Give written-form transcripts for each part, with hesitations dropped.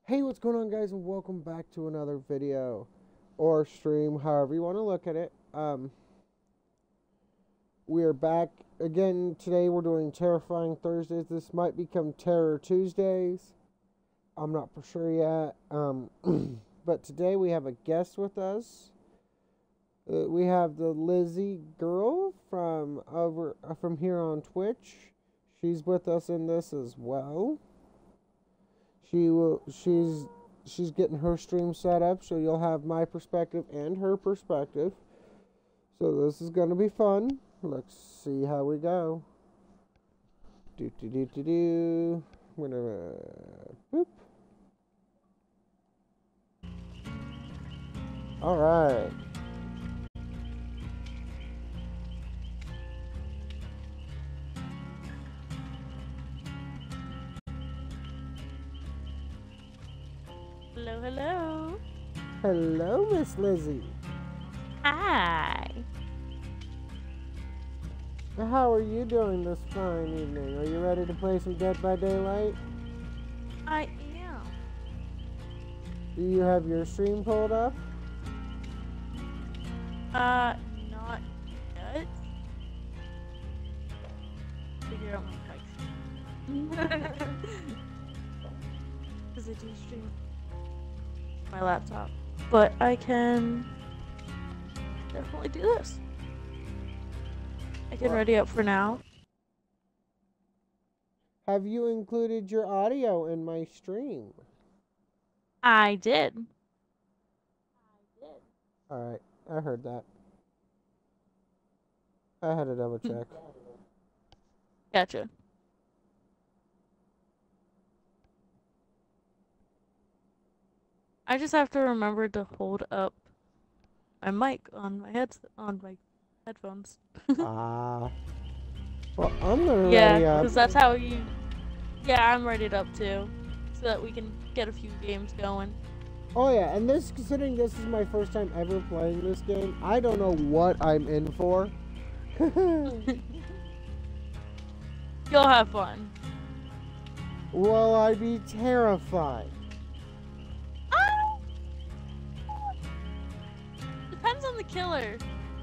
Hey, what's going on, guys, and welcome back to another video or stream, however you want to look at it. We are back again today. We're doing Terrifying Thursdays. This might become Terror Tuesdays. I'm not for sure yet. But today we have a guest with us. We have the Lizzie girl from here on Twitch. She's with us in this as well. She's getting her stream set up, so you'll have my perspective and her perspective. So this is gonna be fun. Let's see how we go. Do. I'm gonna boop. All right. Hello, hello. Hello, Miss Lizzie. Hi. How are you doing this fine evening? Are you ready to play some Dead by Daylight? I am. Do you have your stream pulled up? Not yet. Figure out my mic. Because I do stream my laptop. But I can definitely do this. I can ready up for now. Have you included your audio in my stream? I did. Alright, I heard that. I had to double check. Gotcha. I just have to remember to hold up my mic on my headphones. Well, I'm gonna Yeah, ready up. because that's how you... Yeah, I'm readied up too. So that we can get a few games going. Oh yeah, and considering this is my first time ever playing this game, I don't know what I'm in for. You'll have fun. Will I be terrified? Depends on the killer.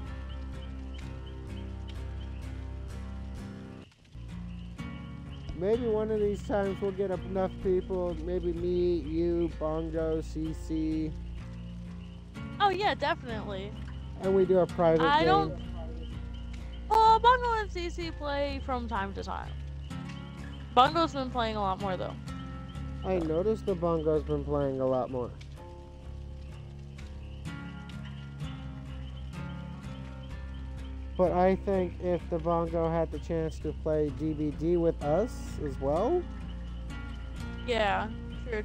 Maybe one of these times we'll get enough people, maybe me, you, Bongo, CC. Oh yeah, definitely. And we do a private game. Bongo and CC play from time to time. Bongo's been playing a lot more though. I noticed the Bongo's been playing a lot more. But I think if the Bongo had the chance to play DBD with us as well. Yeah, true.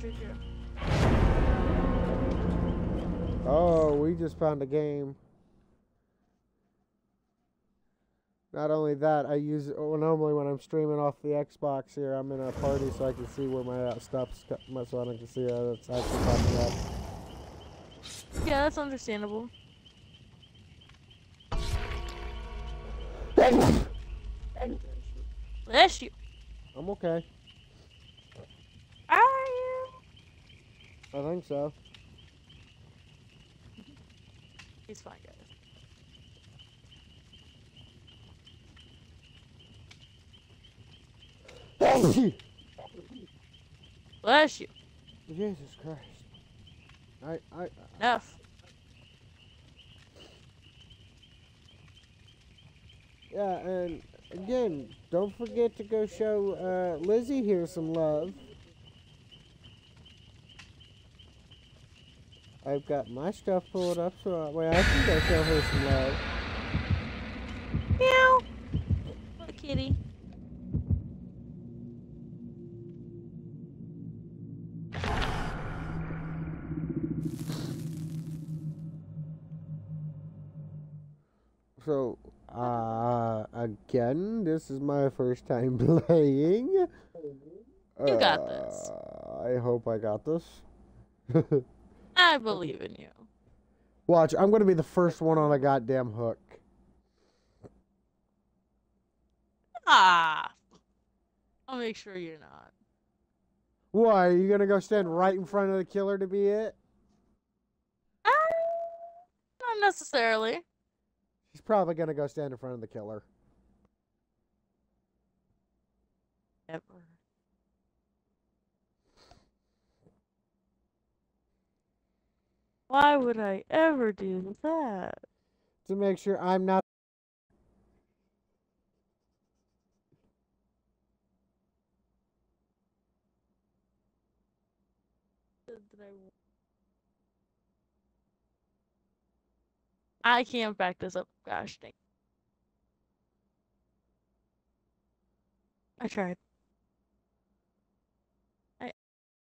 Oh, we just found a game. Not only that, I use it normally when I'm streaming off the Xbox here. I'm in a party so I can see where my stuff's so I can see that's actually popping up. Yeah, that's understandable. Bless you. I'm okay. Are you? I think so. He's fine, guys. Bless you. Jesus Christ. Enough. Yeah, and again, don't forget to go show Lizzie here some love. I've got my stuff pulled up so that way I can go show her some love. Meow. What kitty? So, again, this is my first time playing. You got this. I hope I got this. I believe in you. Watch, I'm going to be the first one on a goddamn hook. Ah. I'll make sure you're not. Why, are you gonna go stand right in front of the killer to be it? Uh, not necessarily. He's probably gonna go stand in front of the killer. Ever. Why would I ever do that? To make sure I'm not. I can't back this up. Gosh dang. I tried. I.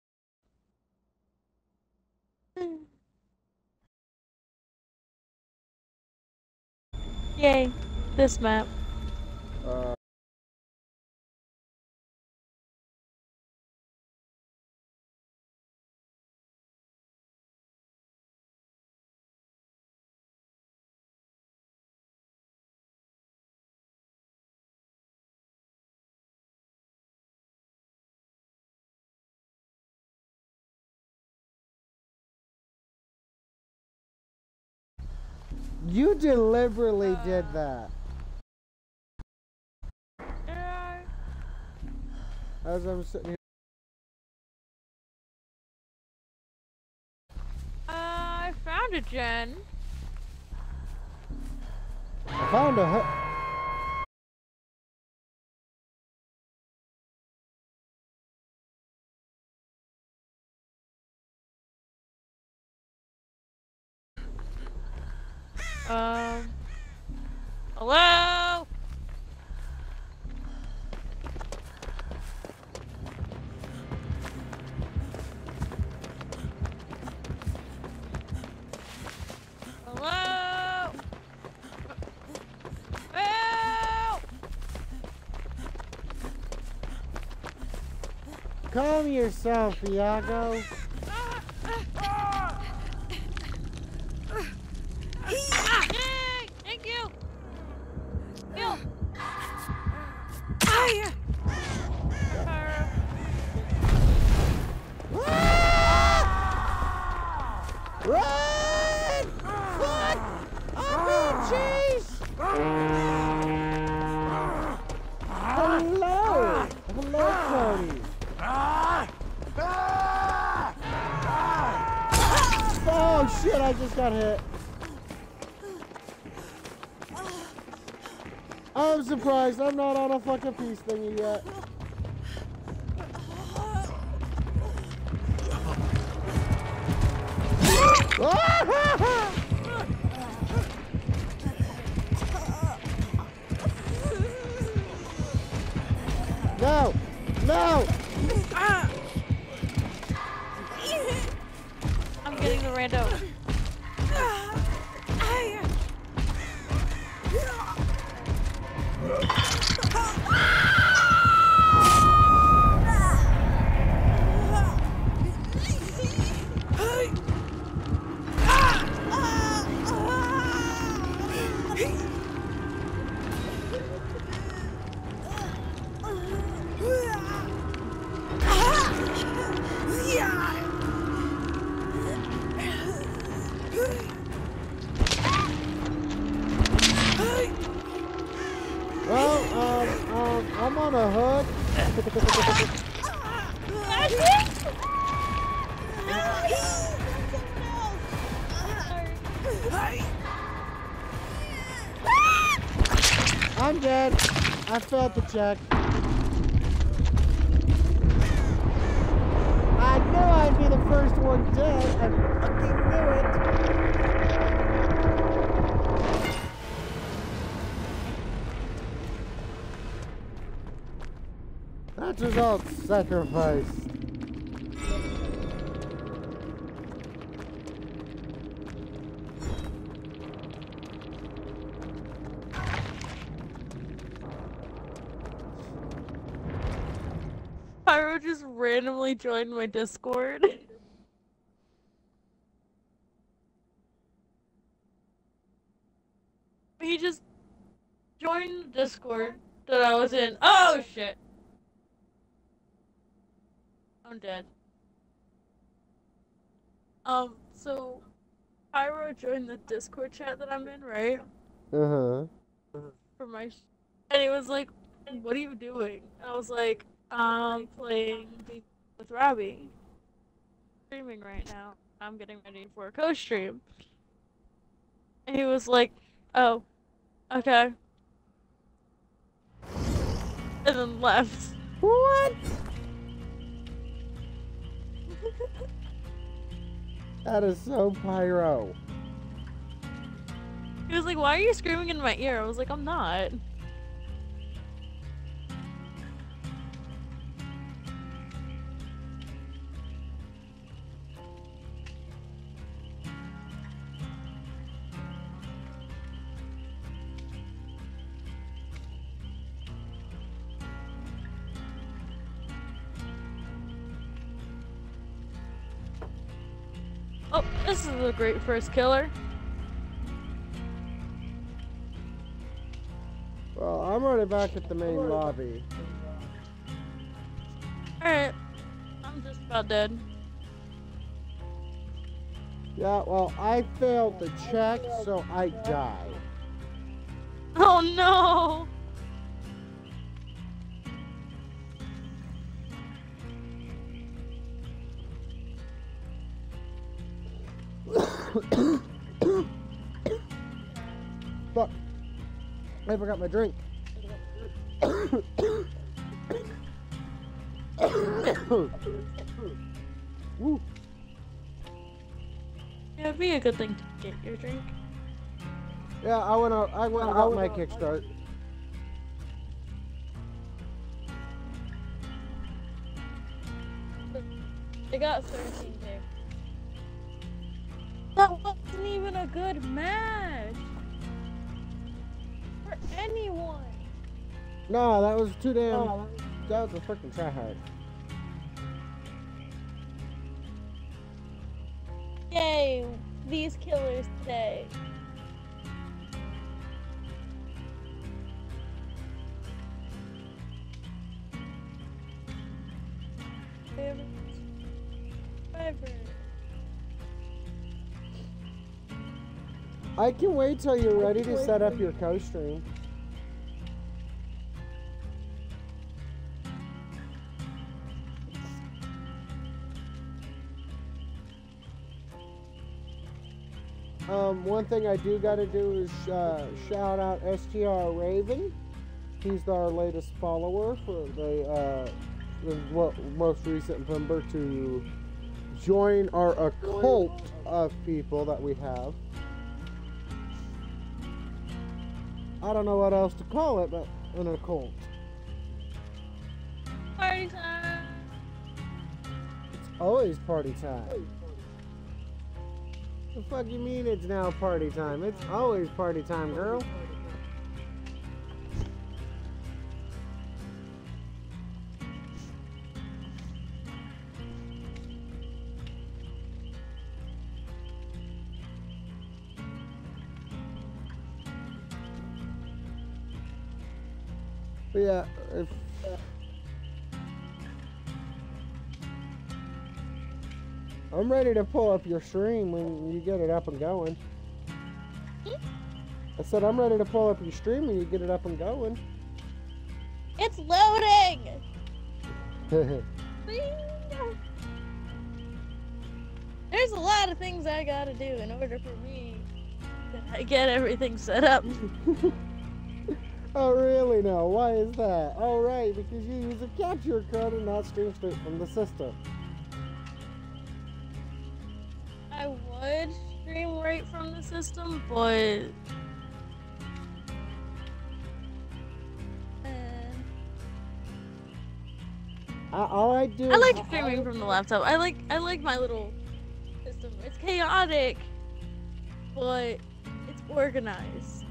Yay. This map. Uh, you deliberately did that. As I'm sitting here. I found it, Jen. I found a hook. Hello? Hello? Help! Calm yourself, Iago. Yay! Thank you! Kill! Run! Fuck! I'm being chased! Hello! Hello, Cody. Oh shit, I just got hit. I'm surprised I'm not on a fucking peace thingy yet. No! No! I'm getting the rando. Well, I'm on a hook. I'm dead. I failed the check. I knew I'd be the first one dead. I fucking knew it. That result sacrificed. Pyro just randomly joined my Discord. He just joined the Discord that I was in. Oh shit! I'm dead. So Pyro joined the Discord chat that I'm in, right? Uh-huh. For my and he was like, "What are you doing?" And I was like, playing with Robbie. Streaming right now. I'm getting ready for a co-stream." And he was like, "Oh, okay." And then left. What? That is so Pyro. He was like, "Why are you screaming in my ear?" I was like, "I'm not." Oh, this is a great first killer. Well, I'm already back at the main lobby. Alright. I'm just about dead. Yeah, well, I failed the check, so I died. Oh no! Fuck. I forgot my drink. Woo. Yeah, it'd be a good thing to get your drink. Yeah, I went and got my kickstart. They got 13 there. That wasn't even a good match! For anyone! No, that was too damn. That was a freaking tryhard. Yay! These killers today. I can wait till you're ready to set up your co-stream. One thing I do gotta do is shout out STR Raven. He's our latest follower for the most recent member to join our occult of people that we have. I don't know what else to call it, but an occult. Party time! It's always party time. The fuck you mean it's now party time? It's always party time, girl. But yeah, I'm ready to pull up your stream when you get it up and going. I said I'm ready to pull up your stream when you get it up and going. It's loading! There's a lot of things I gotta do in order for me to get everything set up. Oh really? No. Why is that? Oh right, because you use a capture card and not stream straight from the system. I would stream right from the system, but All I do. I like streaming from the laptop. I like my little system. It's chaotic, but it's organized.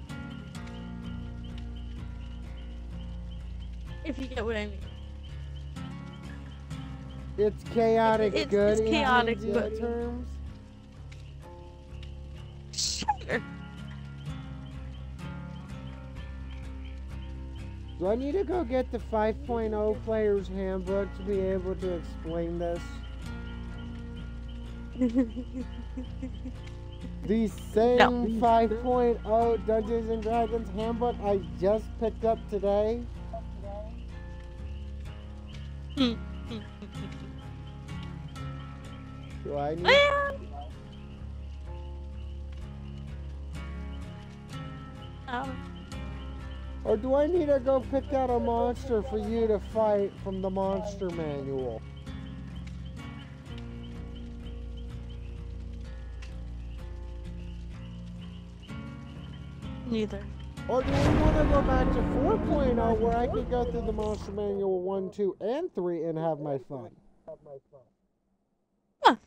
If you get what I mean. It's chaotic. It's good. chaotic, in but terms. Sure. Do I need to go get the 5.0 player's handbook to be able to explain this? The same 5.0 Dungeons and Dragons handbook I just picked up today? Do I need... Or do I need to go pick out a monster for you to fight from the monster manual? Neither. Or do we want to go back to 4.0 where I could go through the monster manual 1, 2, and 3 and have my fun? Huh.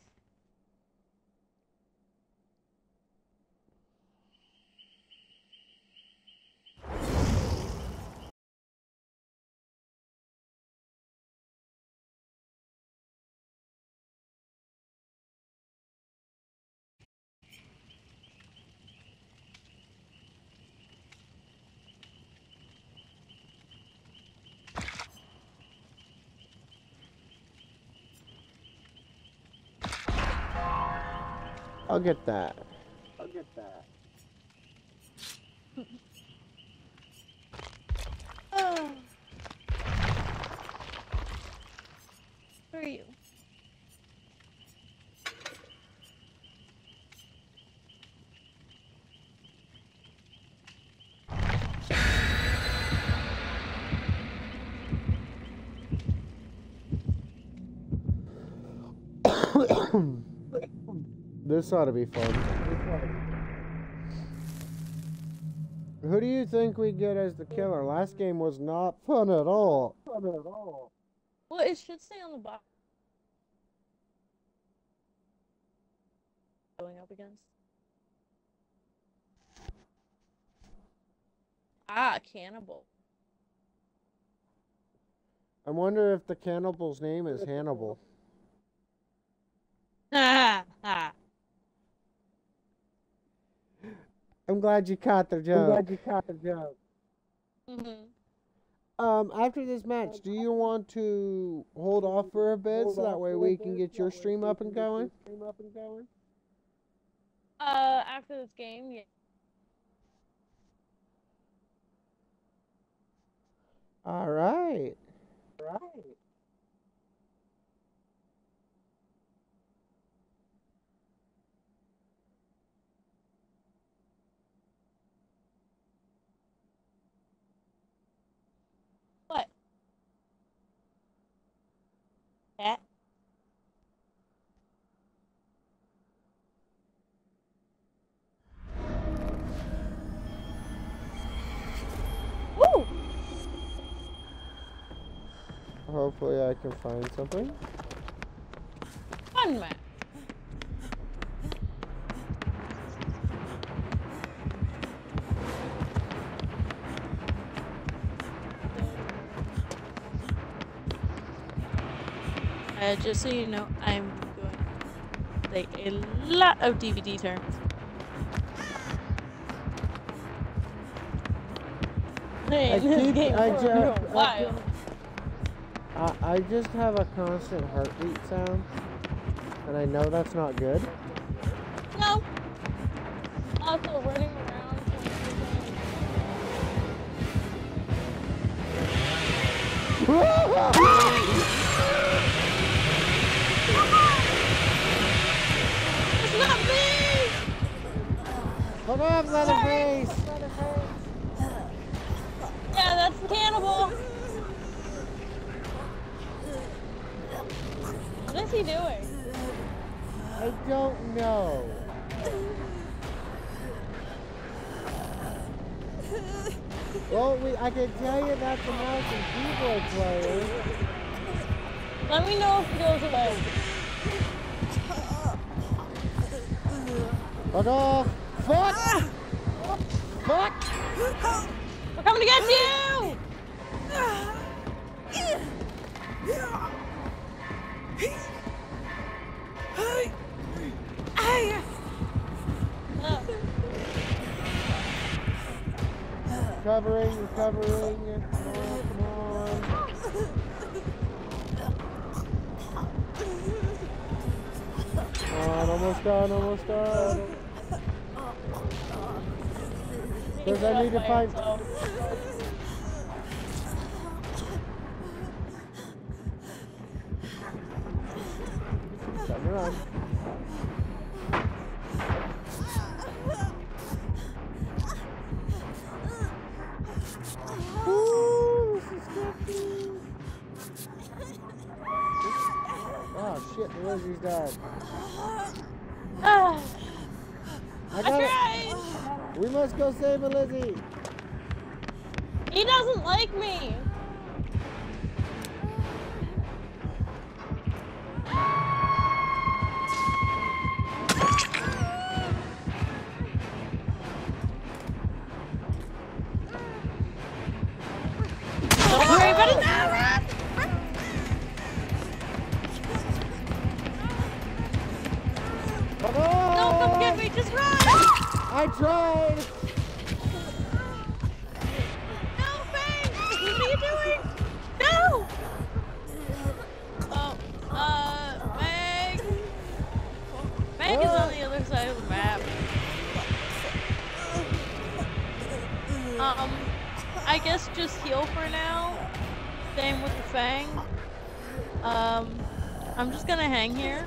I'll get that. Oh. Where are you? This ought to be fun. Who do you think we get as the killer? Last game was not fun at all. Well, it should stay on the box. Going up against. Cannibal. I wonder if the cannibal's name is Hannibal. Ha ha. I'm glad you caught the joke. After this match, do you want to hold off for a bit so that way we can get your stream up and going? After this game, yeah. All right. What? Cat? Woo! Hopefully I can find something. Fun map. Just so you know, I'm going to play a lot of DVD turns. I just have a constant heartbeat sound, and I know that's not good. No. Also running around. It's not me! Hold on, Leatherface! Yeah, that's the cannibal. What is he doing? I don't know. Well, I can tell you that's a mouse and keyboard player. Let me know if he goes away. Fuck off! Fuck! Fuck! We're coming to get you! Recovering. Come on. Almost done. Because I need to find... Time to run. Ooh, this is sketchy. Oh shit, the Lizzie's died. I tried! We must go save a Lizzie. He doesn't like me. Don't worry about it now, run! Come on! Don't come get me, just run! I tried! No, Fang! What are you doing? No! Oh, Meg! Meg is on the other side of the map. I guess just heal for now. Same with the Fang. I'm just gonna hang here.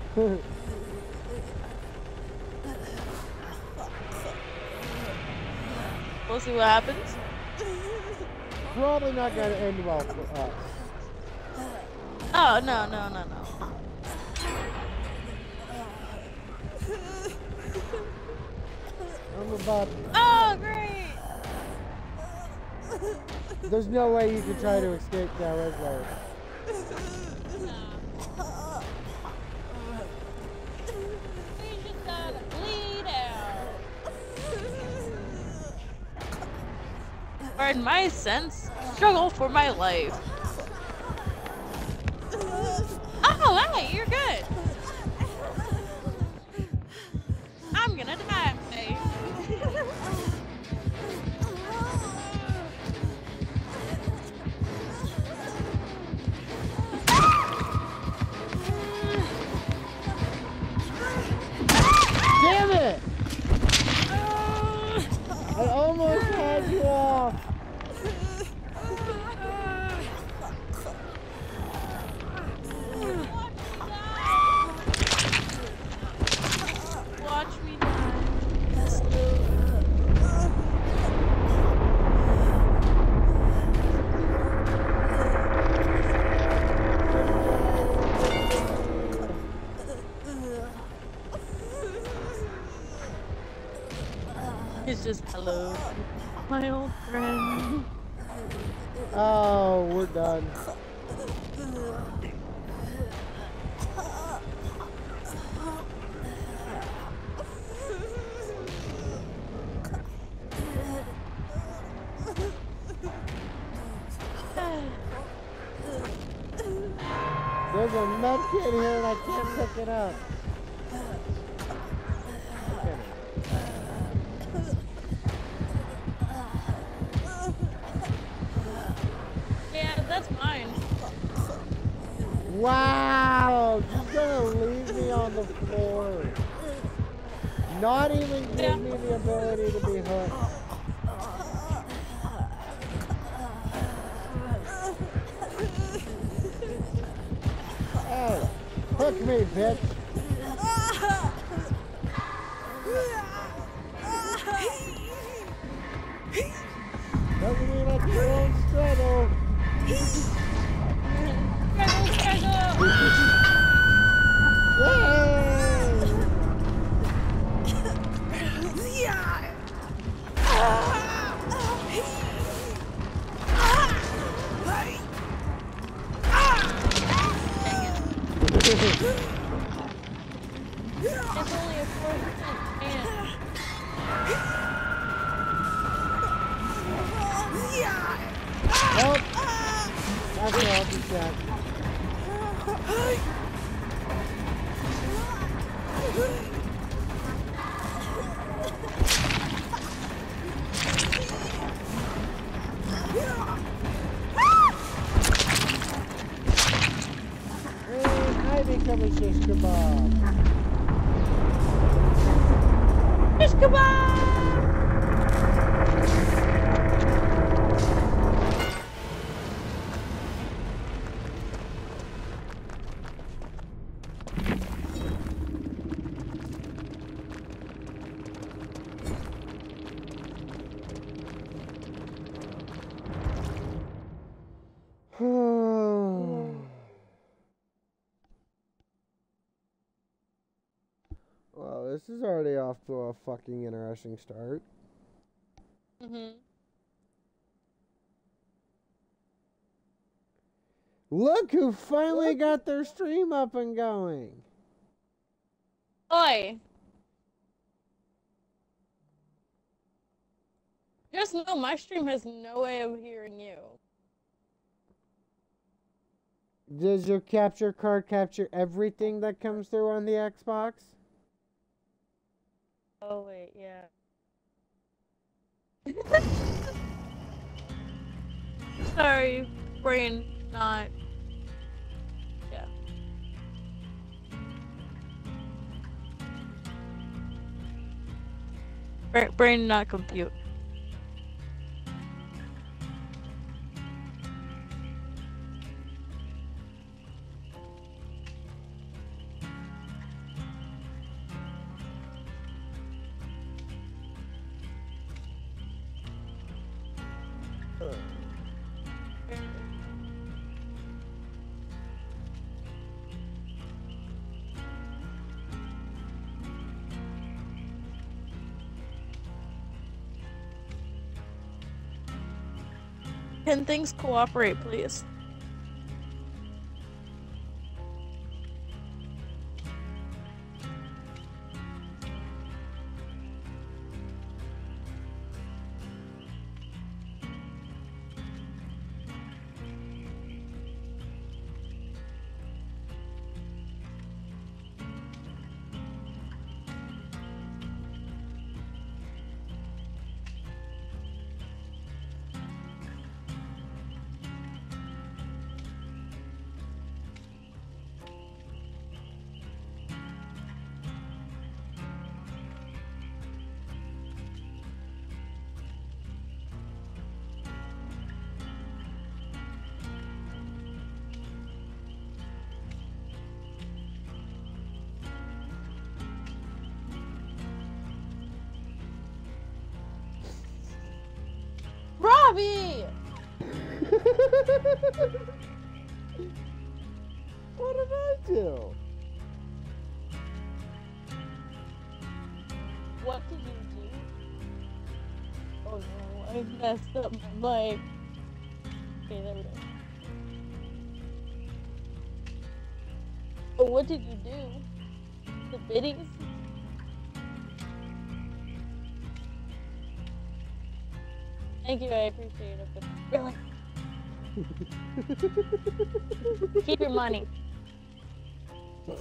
We'll see what happens. Probably not gonna end well for us. Oh, no. I'm about... Oh, great! There's no way you can try to escape now, is there? We just gotta bleed out. Or in my sense, struggle for my life. Oh, hey, you're good. I'm gonna die. Damn it! I almost had you off. Watch me die. It's just hello, my old friend. Oh, we're done. There's a med kit here and I can't pick it up. Yeah, that's mine. Wow! Just gonna leave me on the floor. Not even give me the ability to be hooked. Hey, hook me, bitch. Doesn't mean that you won't struggle. Struggle. It's only a 4% chance. Nope. That's an awesome shot. tell me shish kebab. Shish kebab! Well, this is already off to a fucking interesting start. Look who finally got their stream up and going. Oi! Just know my stream has no way of hearing you. Does your capture card capture everything that comes through on the Xbox? Oh, wait, yeah. Sorry, brain not. Yeah. Brain not compute. Can things cooperate, please? Robbie! What did I do? What did you do? Oh no, I messed up my mic. Okay, there we go. Oh, what did you do? The biddies? Thank you, I appreciate it, but really? Keep your money. We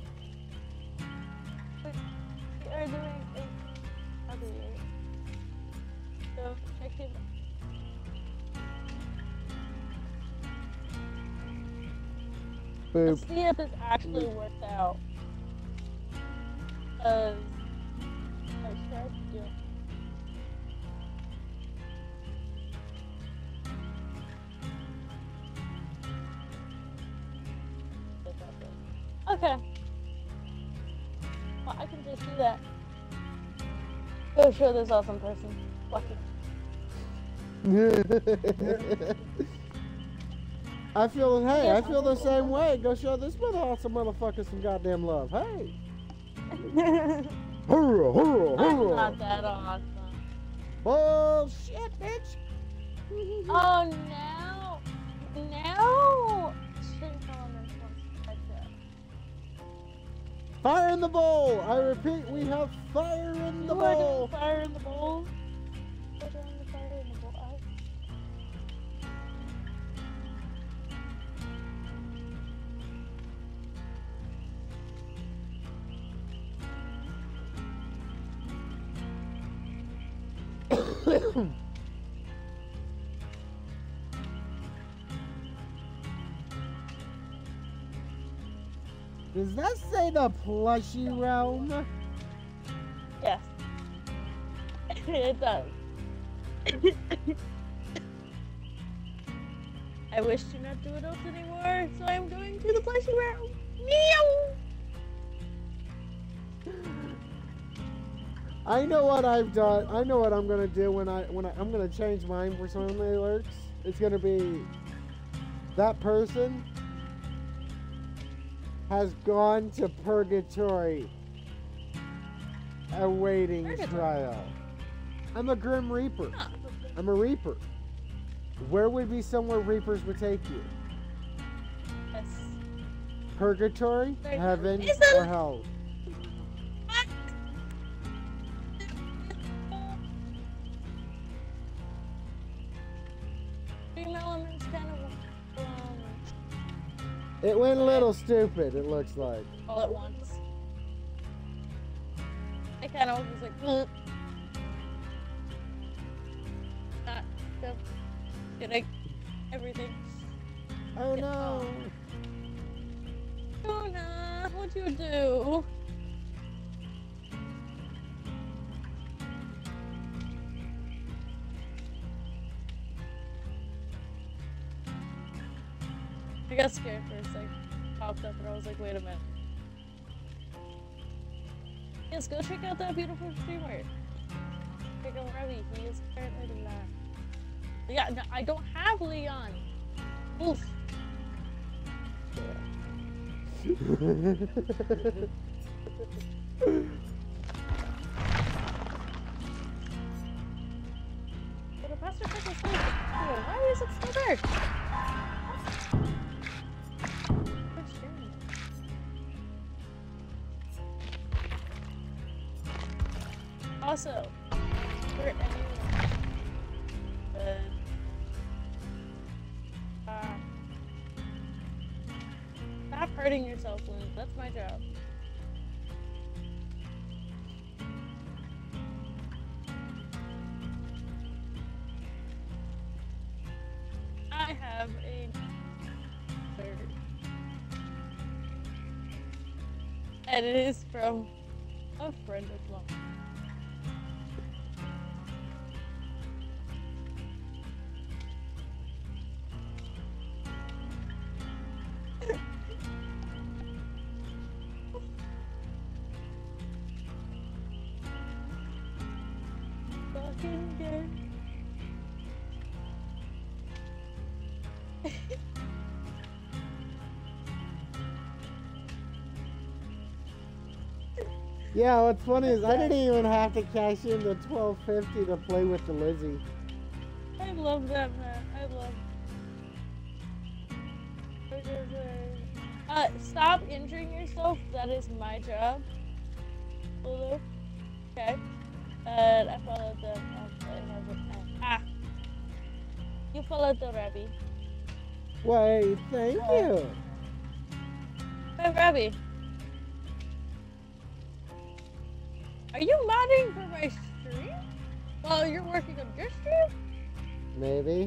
are doing a other year. So check it out. Boop. Let's see if this actually worked out. I tried to do it. Okay. Well, I can just do that. Go show this awesome person. Lucky. I feel the same way. Go show this awesome motherfucker some goddamn love. Hey. Hurrah, hurrah, I'm hurrah. not that awesome. Bullshit, bitch. Oh no! No! Shouldn't call him this like that. Fire in the bowl. I repeat, we have fire in the You are bowl. doing fire in the bowl? You're doing the fire in the bowl. Does that say the plushy realm? Yes. It does. I wish to not do adults anymore, so I'm going to the plushy realm. Meow! I know what I've done. I know what I'm gonna do when I'm gonna change mine for some of the alerts. It's gonna be that person has gone to purgatory awaiting trial. I'm a Grim Reaper. Huh. I'm a Reaper. Where would be somewhere Reapers would take you? Yes. Purgatory, heaven, or hell? Dream elements kind of It went a little stupid, it looks like. all at once. I kind of was like, ugh. Not getting everything. Oh no! Oh no, what'd you do? I got scared for a sec. Popped up and I was like, wait a minute. Yes, go check out that beautiful streamer. Check out Ravi. He is currently not. Yeah, no, I don't have Leon. Oof. But the pastor took us home. Why is it still there? Where's Jeremy? Also, for anyone, stop hurting yourself, Lynn. That's my job. I have a bird. And it is from a friend of mine. Fucking good. Yeah, what's funny is I didn't even have to cash in the $12.50 to play with the Lizzie. I love that, man. I love. Stop injuring yourself. That is my job. Lulu. Okay. And I followed them. You followed the Rabbi. Wait, thank you. Hey, Rabbi. Are you modding for my stream? While you're working on your stream? Maybe.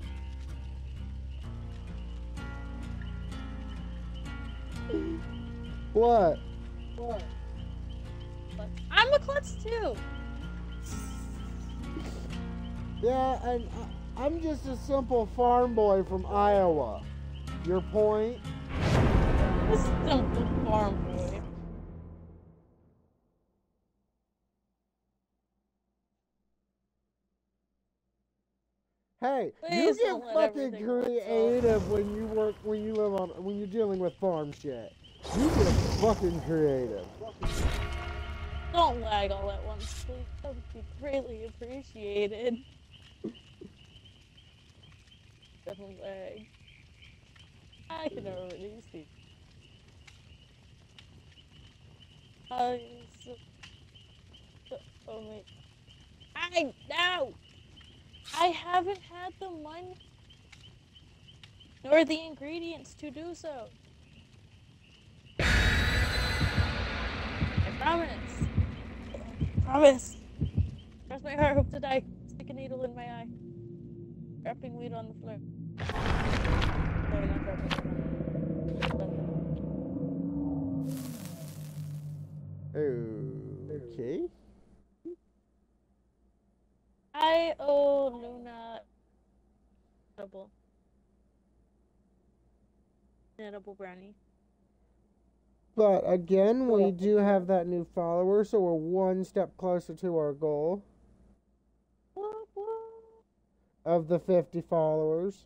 What? What? I'm a klutz too. Yeah, and I'm just a simple farm boy from Iowa. Your point? A simple farm boy. Hey, Please you don't get let fucking everything work creative when you work, when you live on, when you're dealing with farm shit. You get fucking creative. Don't lag all at once, please. That would be greatly appreciated. Don't lag. I can already see. Oh wait. No! I haven't had the money nor the ingredients to do so. I promise. Promise. Cross my heart, hope to die. Stick a needle in my eye. Dropping weed on the floor. Sorry, not dropping. Okay. I owe Luna edible brownie. But again, we do have that new follower, so we're one step closer to our goal of the 50 followers.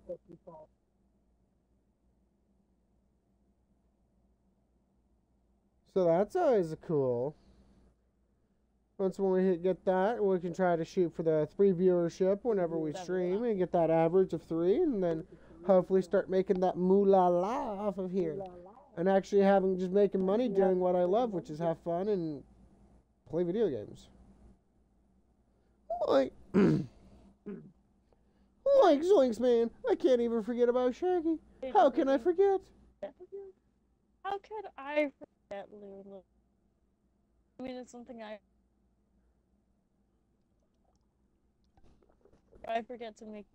So that's always cool. Once when we get that, we can try to shoot for the 3 viewership whenever we stream and get that average of 3, and then hopefully start making that moolah off of here. And actually just making money doing what I love, which is have fun and play video games. Like, zoinks, man. I can't even forget about Shaggy. How can I forget? How could I forget Lulu? I mean, it's something I forget to make.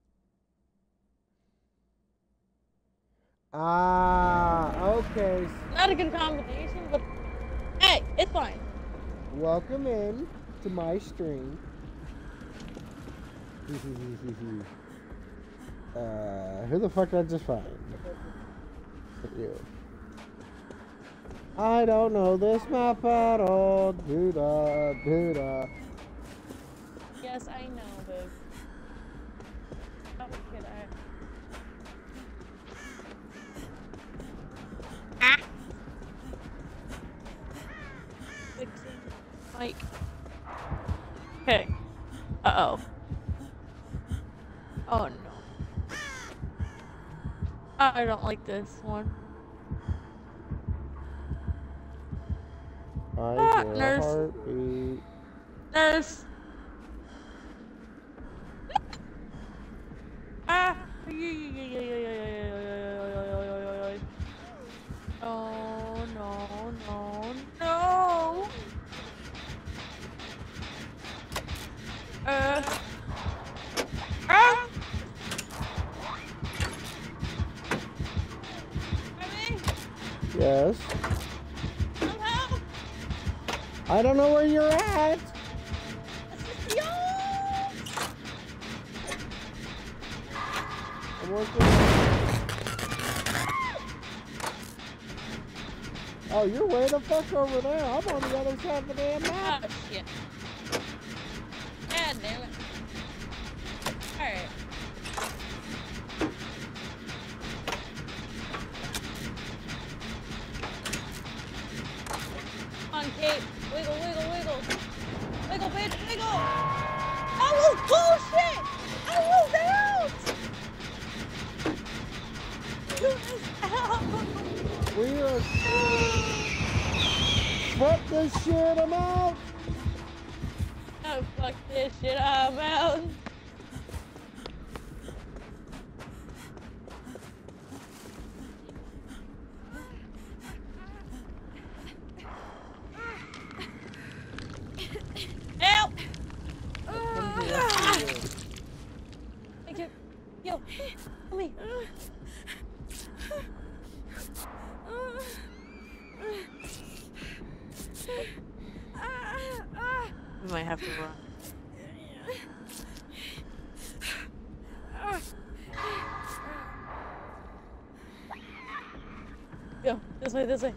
Okay. Not a good combination, but hey, it's fine. Welcome in to my stream. Who the fuck did I just find? You. I don't know this map at all. Doo-da, doo-da. Yes, I know, babe. How could I? Fixing mic. Okay. Uh-oh. Oh no. I don't like this one. I hear a nurse. heartbeat. Nurse. Ah. Oh no, no, no. Yes. Somehow. I don't know where you're at. I'm working. Oh, you're way the fuck over there. I'm on the other side of the damn map. Oh shit. God damn it. Alright. Come on, Kate. Wiggle, wiggle, wiggle. Wiggle, bitch, wiggle! I was bullshit! I was out! You was out! We are. Fuck this shit, I'm out! Oh, fuck this shit, I'm out. Help! Thank you. Yo, help me. We might have to run. Go, this way, this way.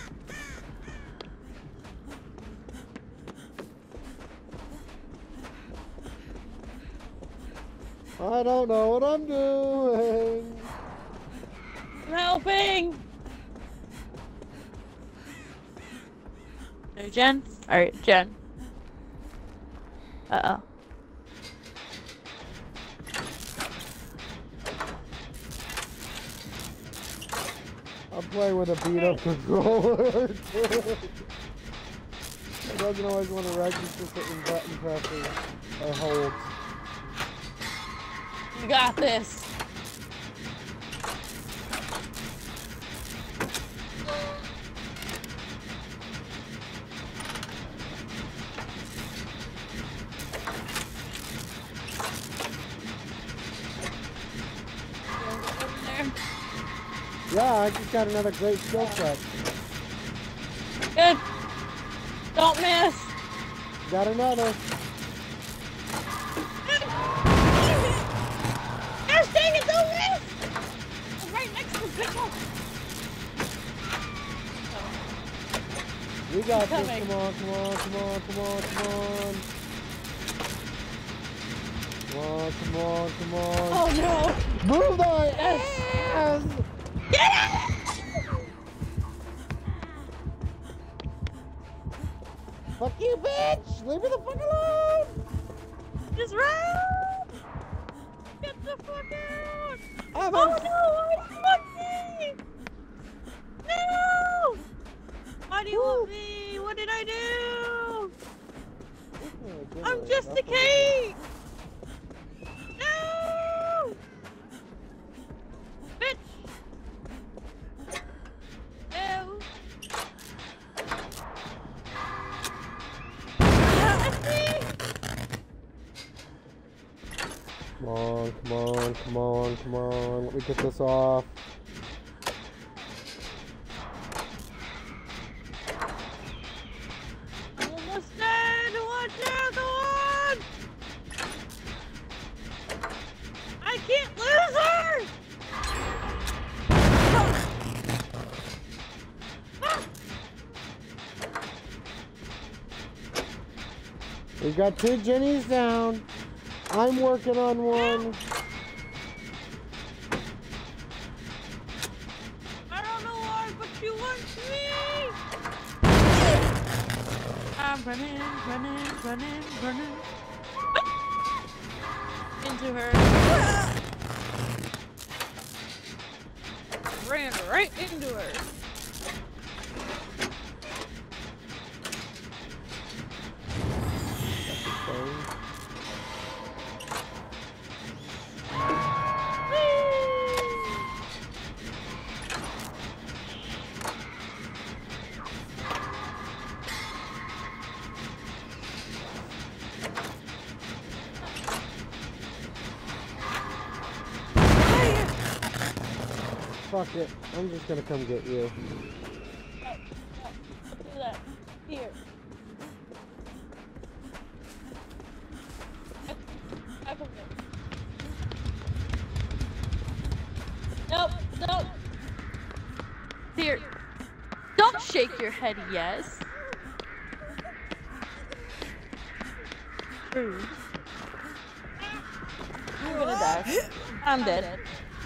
I don't know what I'm doing. I'm helping! No, Jen? Alright, Jen. Uh-oh. I'm playing with a beat-up controller. It doesn't always want to register certain button presses or holds. You got this. Yeah, I just got another great skill set. Good. Don't miss. Got another. Gosh dang it, don't miss! I'm right next to the big one. We got this. Coming. Come on, come on, come on, come on, come on. Come on, come on, come on. Oh no! Move thy Yes. ass! Get it! Fuck you, bitch! Leave me the fuck alone! Just run! Get the fuck out! I'm Oh on. no! Why do you want me? No! Why do you want me? What did I do? I'm just a cake! No! Bitch! Ew! Come on, come on, come on, come on. Let me get this off. I'm almost dead! Watch out, go on! I can't lose her! We got 2 Jennies down. I'm working on one. I don't know why, but she wants me! I'm running, running, running, running. Into her. Ran right into her. Fuck it. I'm just gonna come get you. Do that. Here. I can go. Nope, nope. Here. Don't shake your head, yes. Rude. You're gonna die. I'm dead.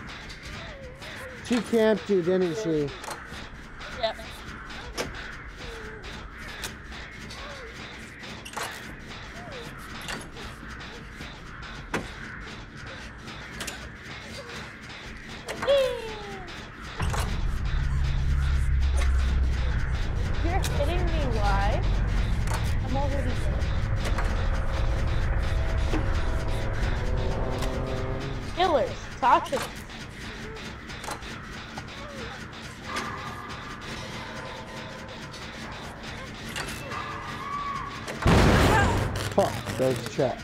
She camped you, didn't she? Yep. You're hitting me, why? I'm already dead. Killers, toxic. Fuck, there's a check.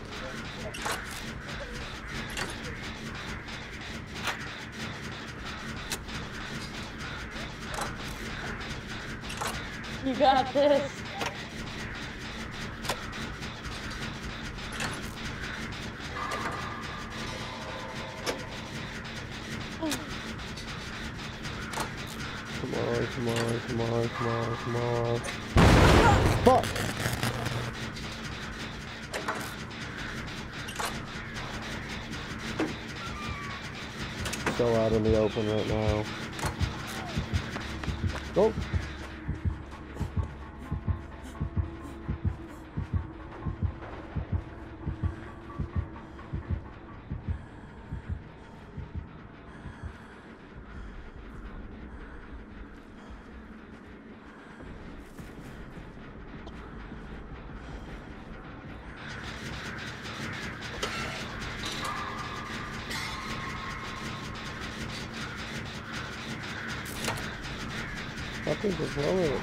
You got this. Come on, come on, come on, come on, come on. Fuck! So out in the open right now. Go! Fucking just roll it.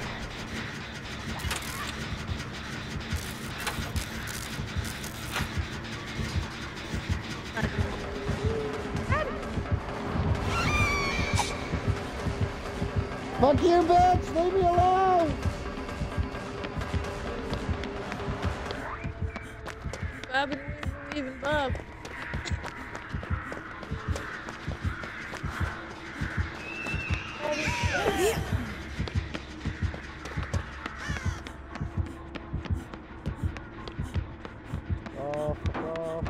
Fuck you, bitch! Leave me alone! Love. Oh, fuck off.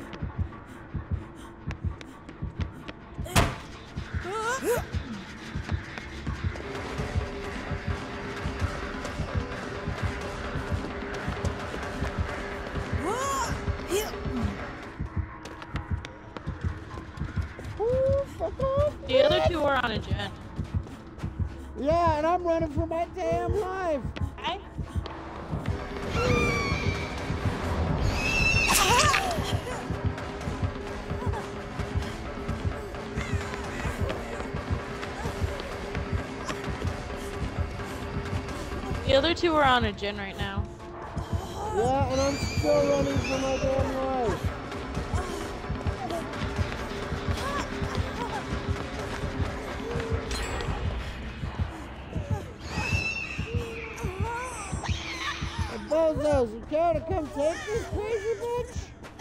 Ooh, fuck off. The other two are on a gen. Yeah, and I'm running for my damn life. Okay. The other two are on a gen right now. Yeah, and I'm still running for my damn life. Bozos, you care to come take this crazy bitch?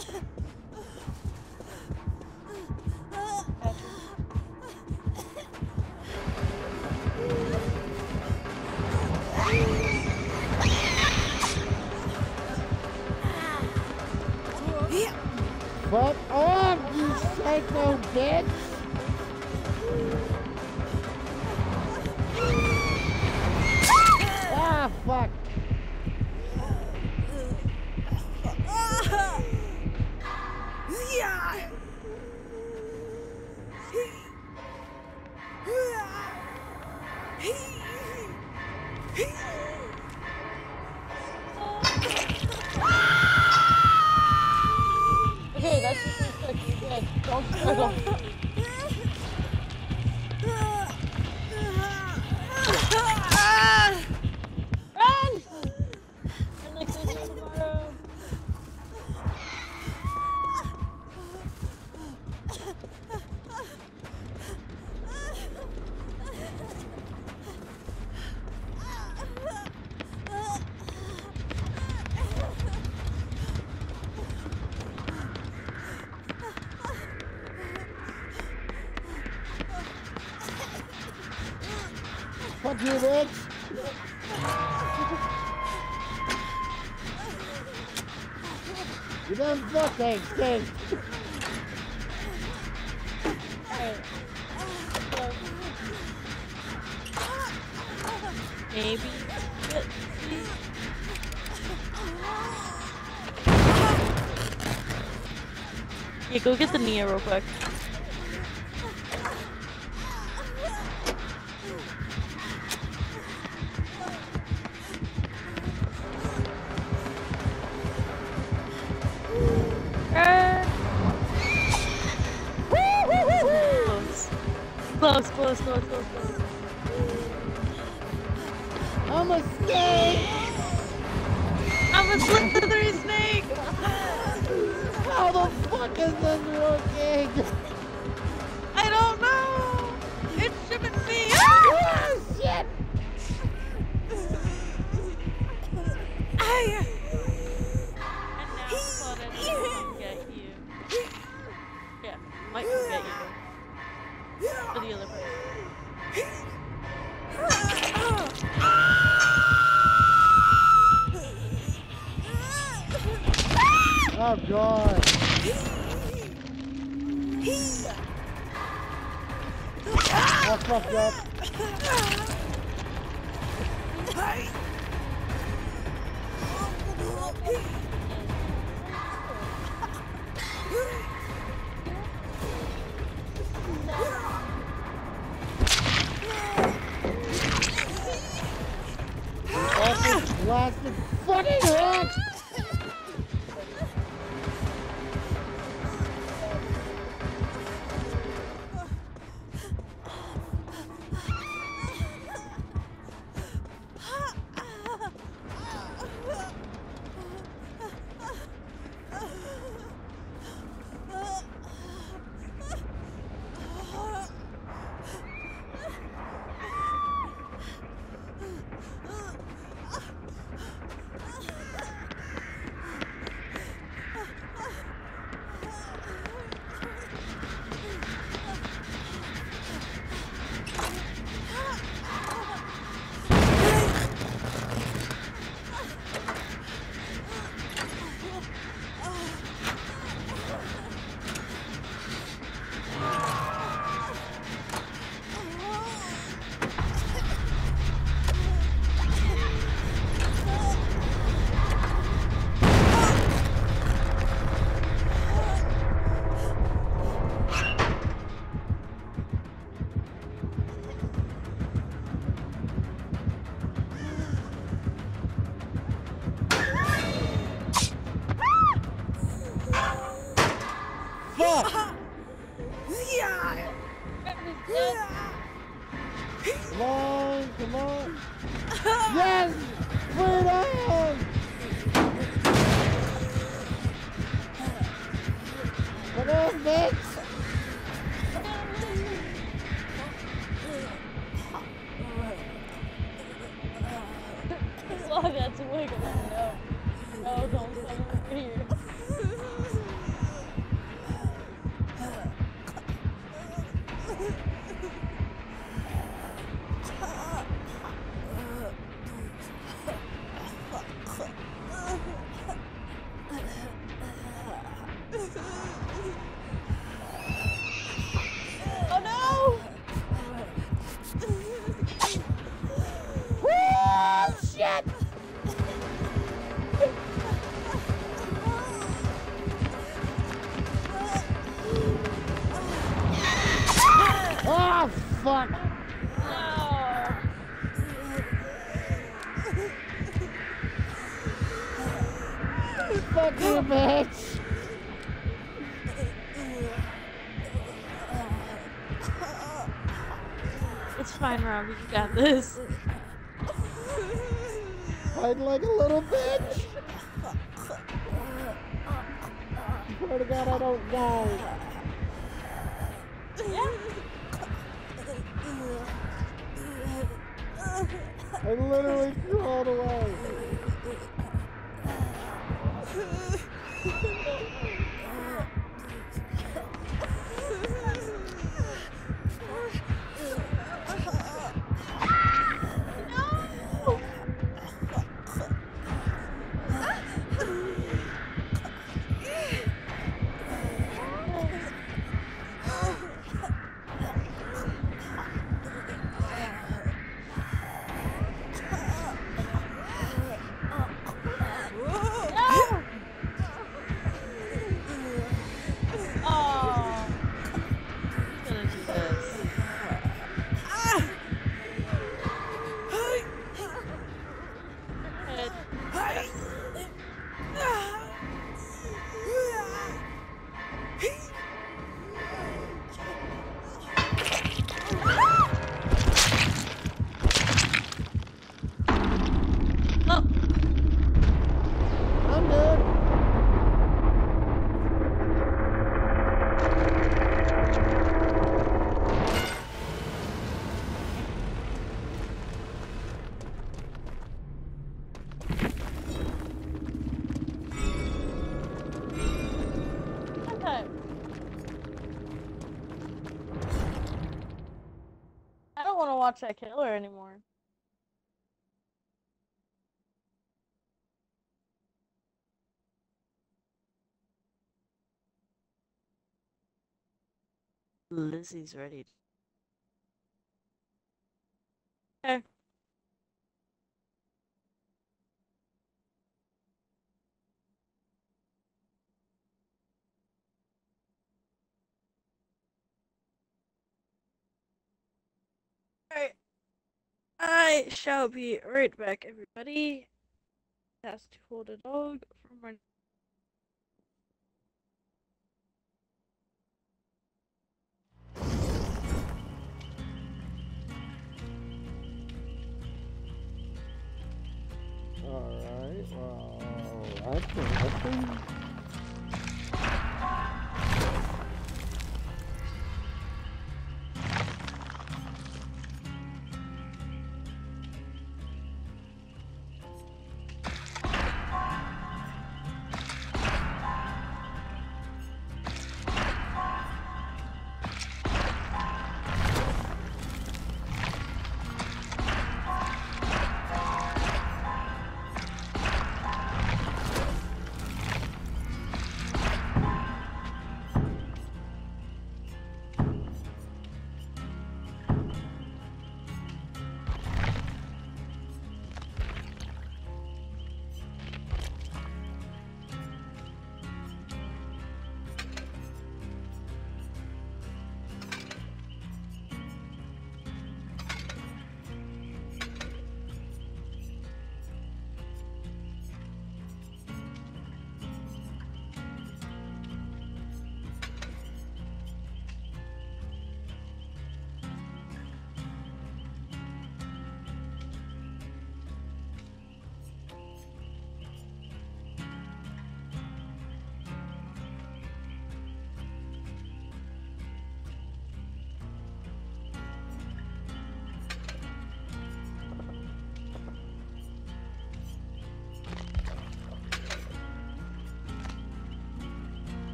Fuck off, you psycho bitch! Ah, fuck. Okay, that's just respect. You're good. Don't struggle. Run! And like this tomorrow. Fuck you, bitch! You done fucking stink! Alright. Maybe get these. Yeah, go get the Nia real quick. Close, close, close, close, close. I'm a snake! I'm a slithery snake! How the fuck is this working? I don't know! It shouldn't be! Oh, shit! And now Claudette can get you. Yeah, might can get you. For the other person. Oh god. I fucked up. Blasted fucking heck! Come on, come on. Yes! Freedom! Come on, bitch! As long as that's wiggle, no. No, don't come over here. Oh no! Oh, shit! Oh, fuck! No! Fuck you, bitch! It's fine, Robbie. You got this. Hide like a little bitch! Swear to God, I don't die. Yeah. I literally crawled away. I'm good. Okay. I don't want to watch that killer anymore. Lizzie's ready. Okay. Alright. I shall be right back, everybody. Has to hold a dog from my. Alright, well, that's interesting.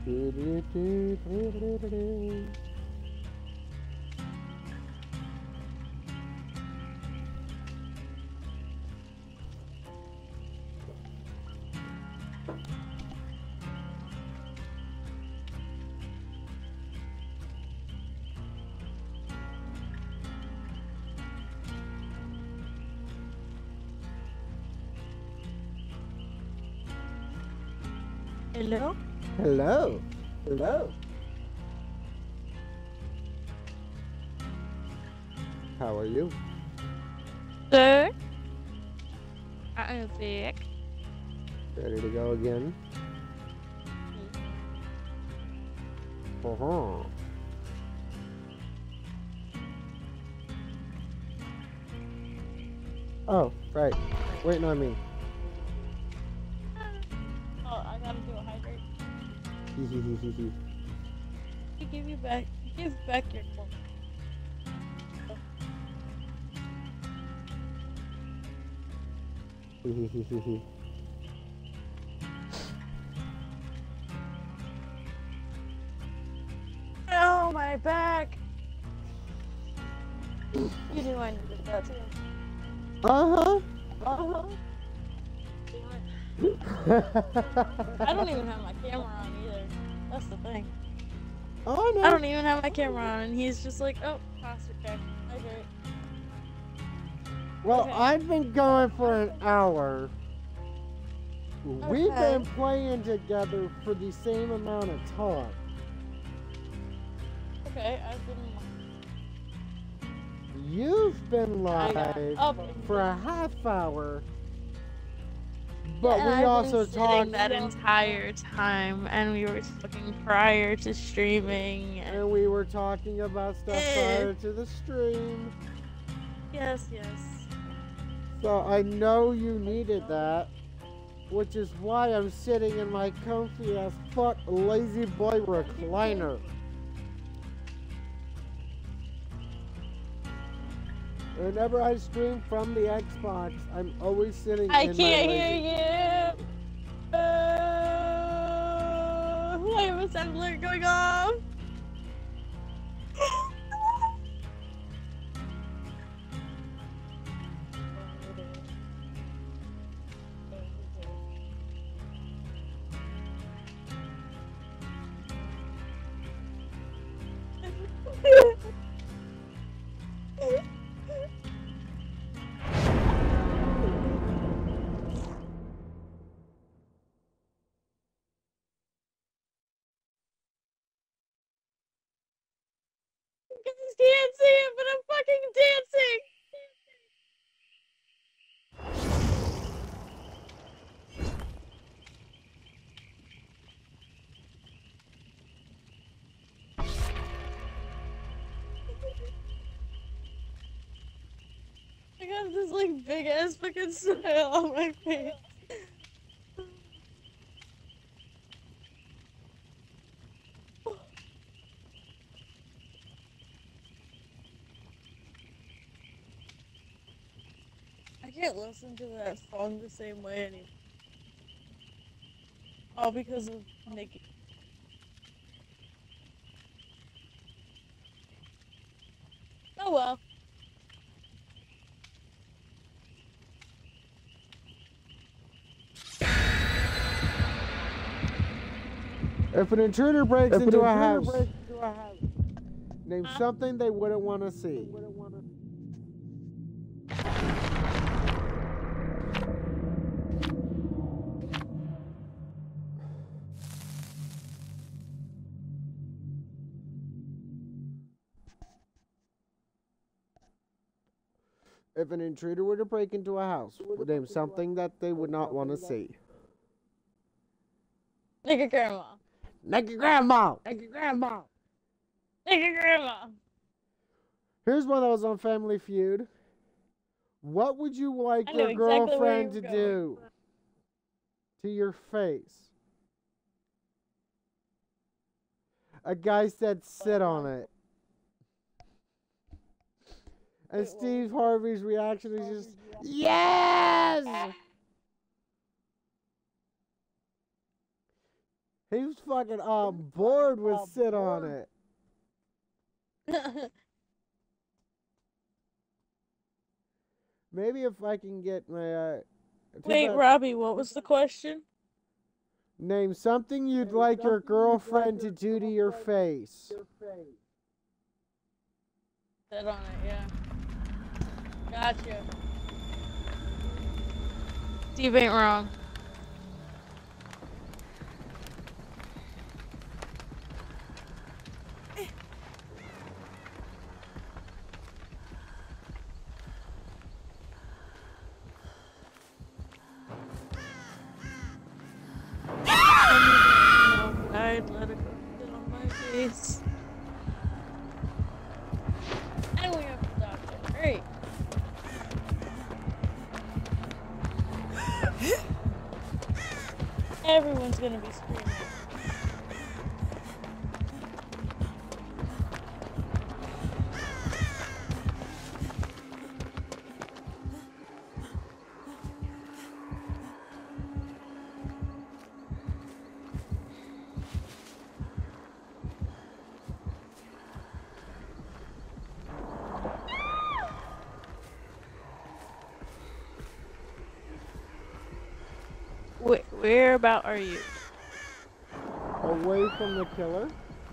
Hello? Hello. Hello. How are you? Sir? I am sick. Ready to go again? Uh-huh. Oh, right. Waiting on me. Oh, I gotta do a hydrate. Hehehehe. Give back your clothes. Hehehehe. Oh, my back! You knew I needed that too. Uh-huh. Uh-huh. I don't even have my camera on either. That's the thing. Oh, no. I don't even have my camera on, and he's just like, oh, pasta check. Okay. Well, Okay. I've been going for an hour. We've been playing together for the same amount of time. Okay, I've been. You've been I got live up for a half hour. But yeah, we I've also been sitting talked. that entire time, and we were talking prior to streaming. And we were talking about stuff prior to the stream. Yes. So I know you needed that. Which is why I'm sitting in my comfy as fuck lazy boy recliner. Whenever I stream from the Xbox, I'm always sitting I in can't my hear you. I have a sound alert going off. You guys can't see it, but I'm fucking dancing. I got this like big ass fucking smile on my face. I can't listen to that song the same way anymore. All because of Nikki. Oh well. If an intruder breaks into a house, name something they wouldn't want to see. If an intruder were to break into a house, name something that they would not want to see. Naked grandma. Naked grandma! Naked grandma. Naked grandma. Here's one that was on Family Feud. What would you like I your knew exactly girlfriend where to you were do to your face? A guy said sit on it. And Steve Harvey's reaction is just, yes! He's fucking on board with sit on it. Maybe if I can get my Wait, Robbie, what was the question? name something you'd like your girlfriend to do to your face. Sit on it, yeah. Gotcha. Steve ain't wrong. I'd let it go sit on my face. And we have the doctor. Great. Everyone's gonna be screaming. Where about are you? Away from the killer.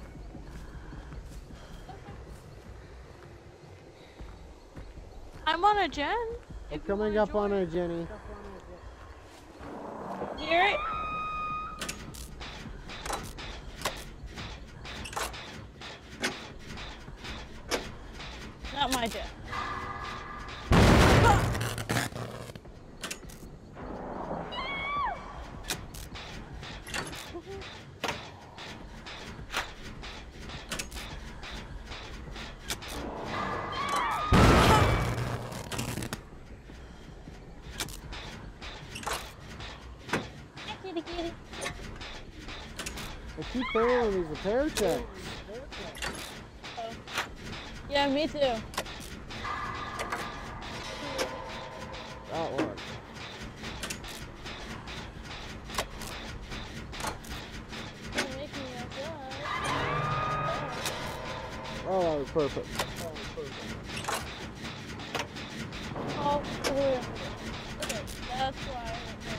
I'm on a gen. I'm coming up on her, Jenny. You hear it? Not my gen. I keep failing these repair checks. Yeah, me too. That worked. Oh, that was perfect. Oh, okay, that's why.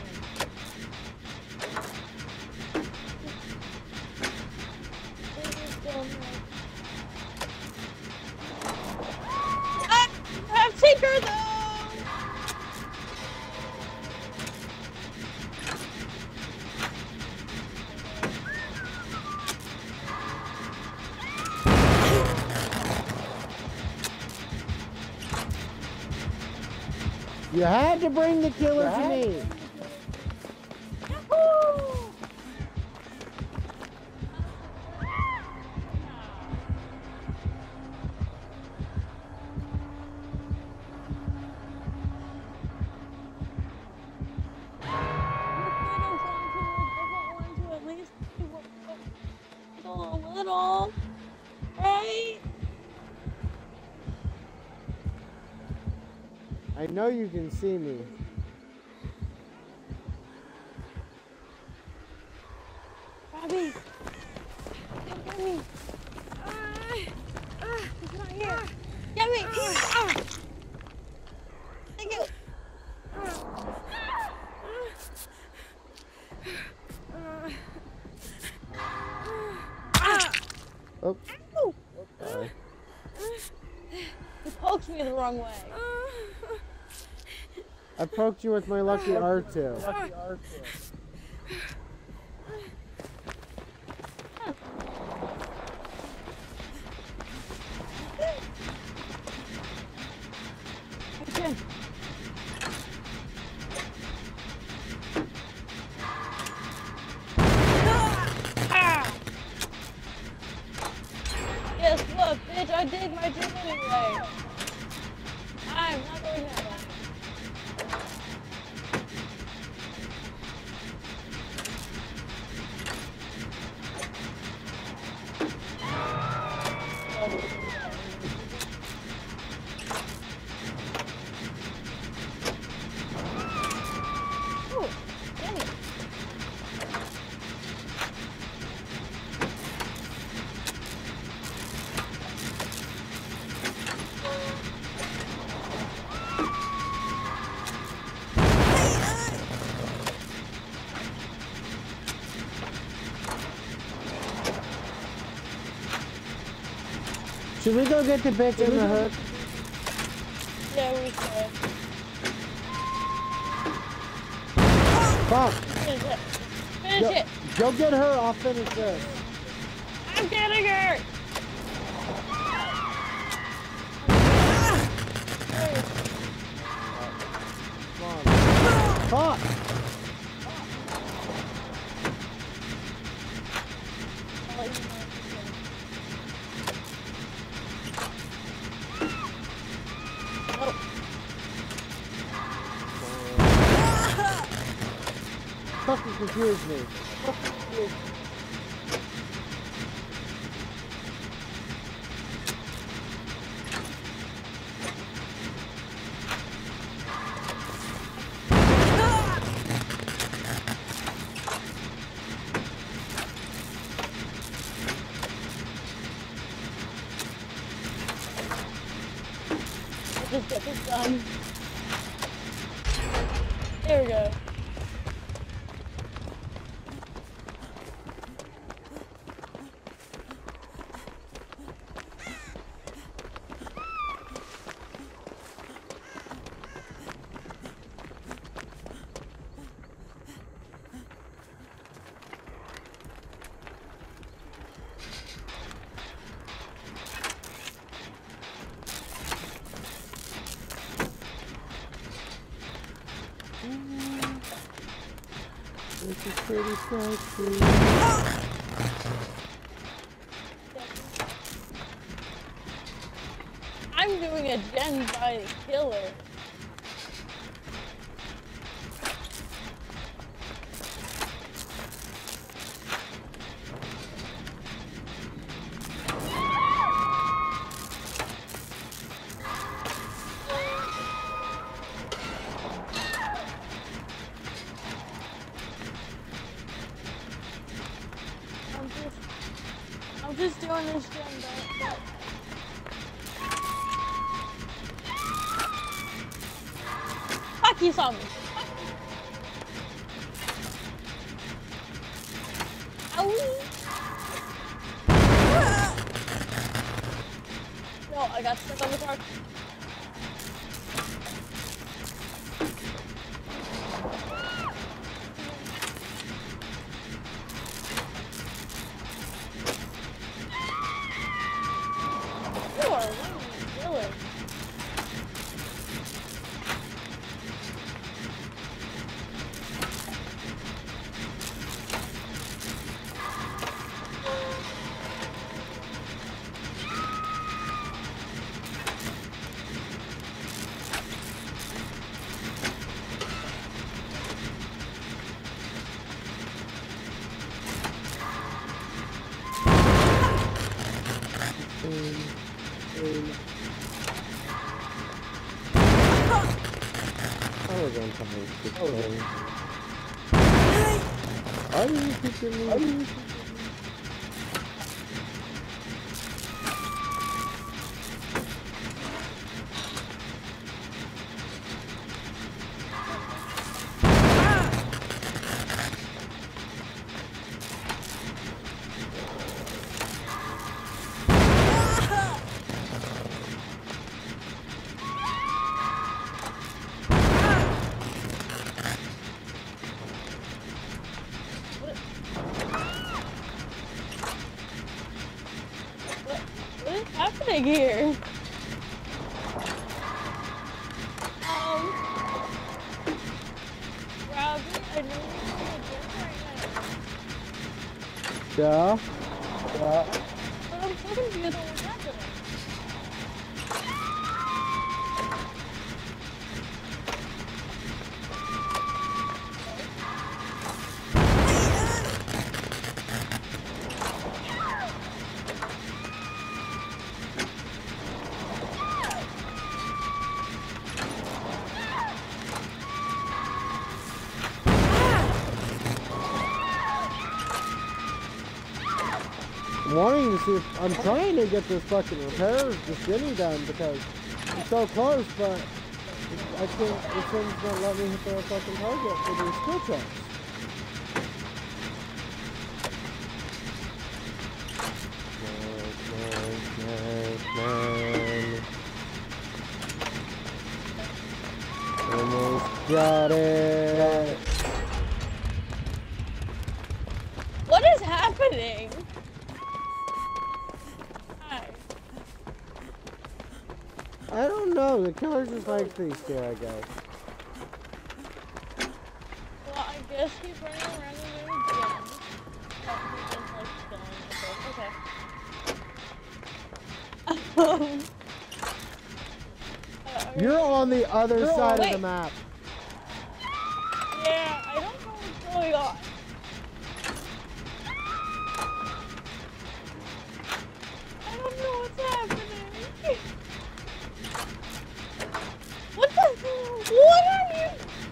Take her though! You had to bring the killer to me. Right? I know you can see me. Robbie! Come get me! He's not here! Get me! Thank you! Oh. Ow! Sorry. He poked me the wrong way. I poked you with my lucky R2. Okay. Guess what, bitch? I did my job anyway. I'm not going that way. Should we go get the bitch in the hook? Yeah, we should. Fuck! Finish it. Finish it. Go get her, I'll finish this. I'm getting her! Come on. Fuck! Nope. Fucking confused me. Fucking confused me. Just get this done. There we go. This is pretty sexy. I'm doing a gen by the killer. I'm just doing this gen by Fuck, you saw me. Owie. No, I got stuck on the car. You are really killer. I was on something. Are you kicking me? What is happening here? Robbie, I know you're in the gym right now. Yeah? But I'm so confused on what's happening. Wanting to see if I'm trying to get this fucking repair, the skinny done because it's so close, but I think the thing's not letting me hit the fucking target for these skill checks. No. Almost got it. What is happening? Hi. I don't know. The killer just likes these two, I guess. Well, I guess he's running around in there again. Oh, he just likes killing. Okay. You're on the other side of the map. Yeah, I don't know what's going on. I don't know what's happening. What the hell? What are you?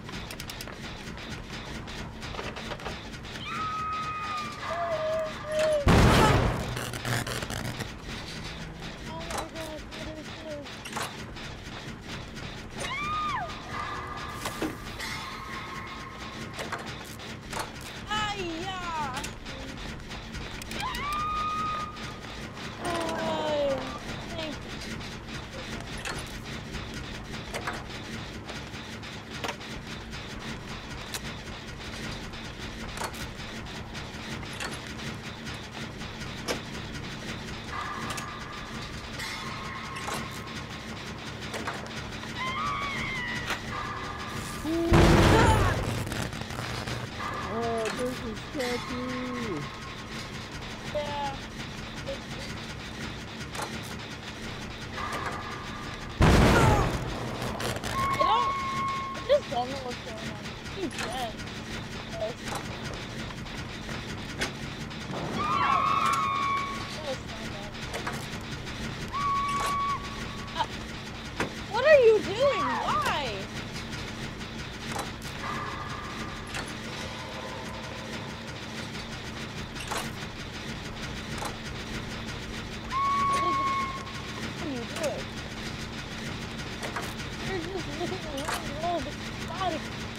Oh my god, what is this? Oh, this is sketchy. Yeah. I just don't know what's going on. He's dead. What are you doing? Why? What are you doing? You're just looking around all the body.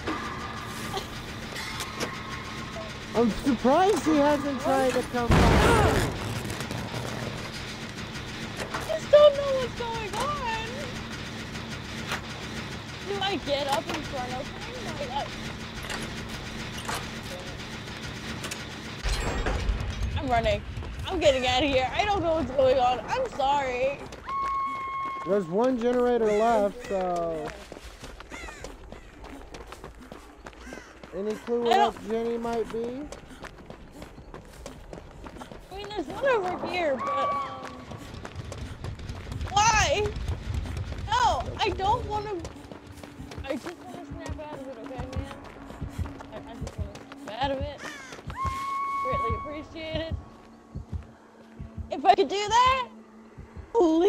I'm surprised he hasn't tried to come back. I just don't know what's going on. Do I get up in front of him? I'm running. I'm getting out of here. I don't know what's going on. I'm sorry. There's one generator left, so... Any clue what Jenny might be? I mean, there's one over here, but, why? No, I don't want to... I just want to snap out of it, okay, man? I just want to snap out of it. Greatly appreciate it. If I could do that, please?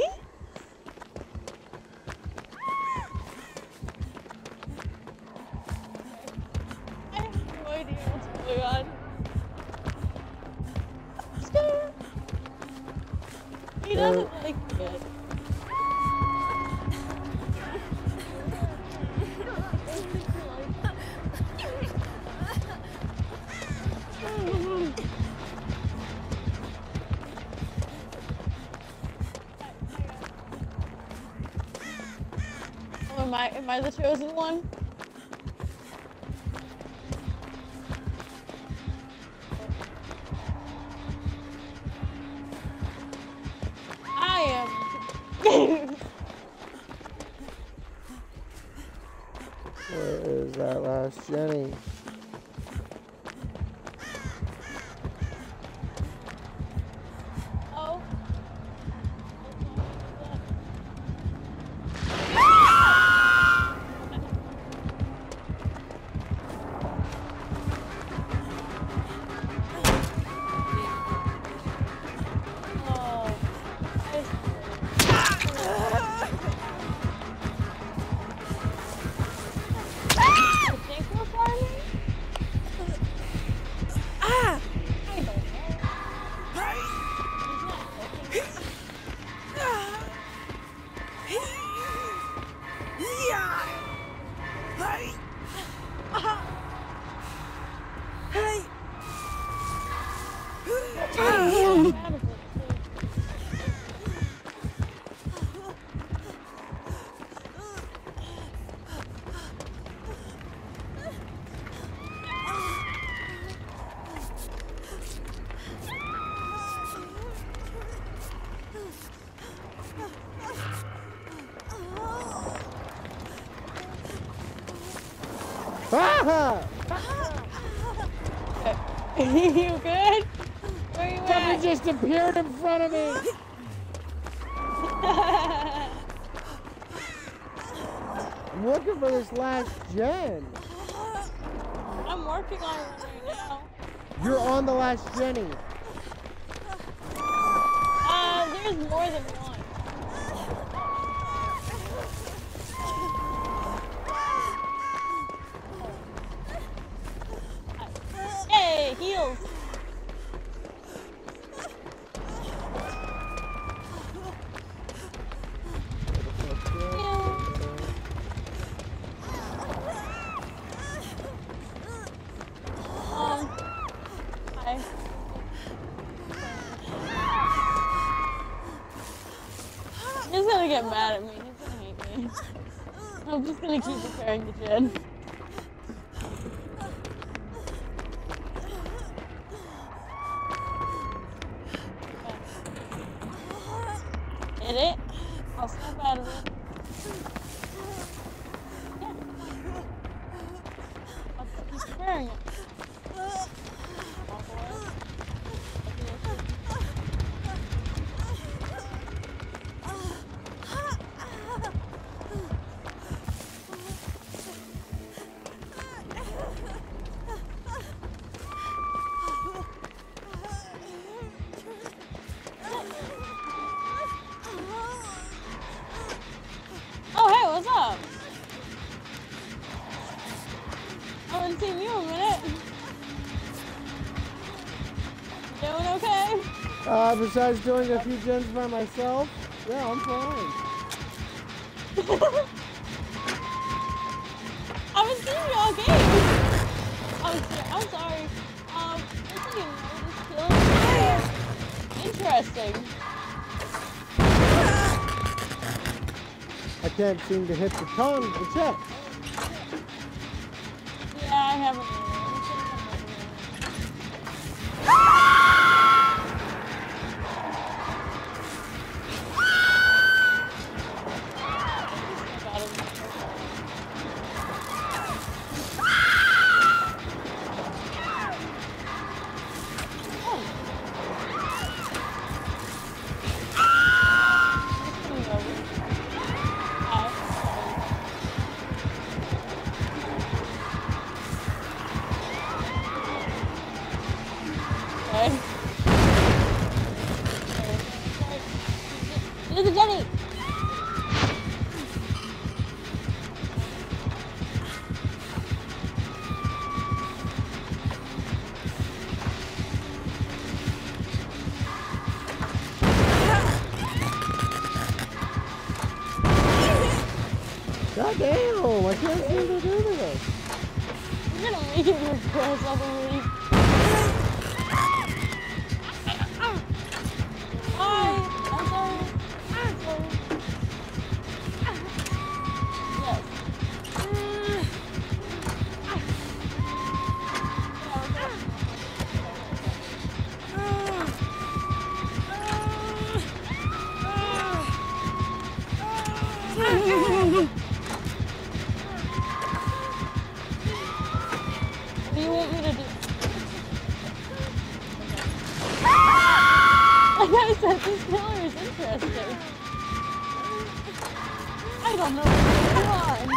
I have no idea what's going on. I'm scared. He doesn't like it. Oh, am I the chosen one? I am. Where is that last Jenny? Oh. You think we're farming? Ah! You good? Where you Something at? just appeared in front of me. I'm looking for this last gen. I'm working on one right now. You're on the last Jenny. There's more than one. Hey, heals. Hi. He's gonna get mad at me. He's gonna hate me. I'm just gonna keep repairing the gen. Hit it. I'll snap out of it. Yeah. I'll just keep repairing it. Walk away. Oh, hey, what's up? I haven't seen you in a minute. You doing okay? Besides doing a few gens by myself, yeah, I'm fine. I haven't seen you all game. I'm sorry. Listen, you know, this kill is interesting. I can't seem to hit the check. Yeah, I haven't. There's a Jenny! God damn, I can't seem to do this. You're gonna make it regress, I believe. Hi! I'm sorry. I'm sorry. Yes. What do you want me to do? Like I said, this killer is interesting. I don't know what's going on.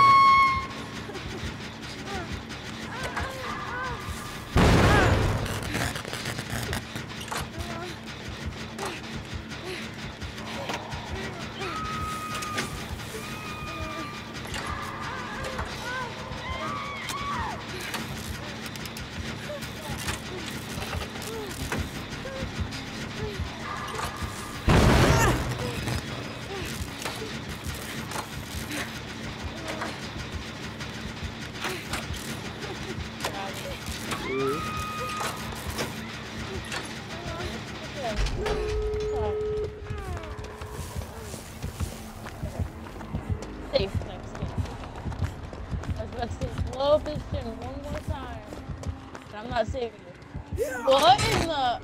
Safe next game. I was about to say, blow up this thing one more time. But I'm not saving you. What in the...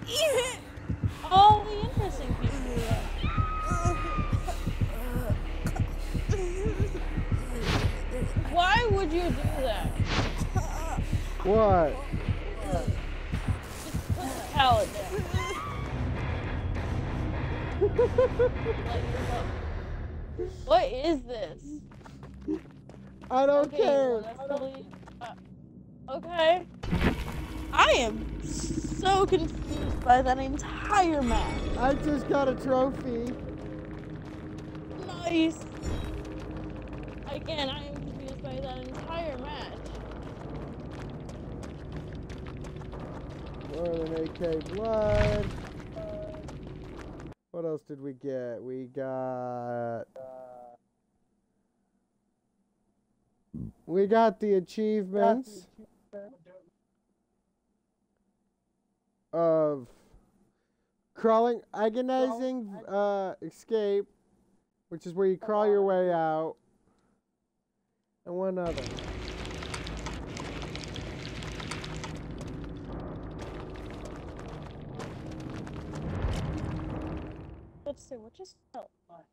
All the interesting people do that. Why would you do that? What? Just put the pallet down. What is this? I don't Okay, care. well, that's totally, okay. I am so confused by that entire map. I just got a trophy. Nice. Again, I am confused by that entire match. More than AK blood. What else did we get? We got the achievements of crawling, agonizing escape, which is where you crawl your way out, and one other. Let's see, what just felt like?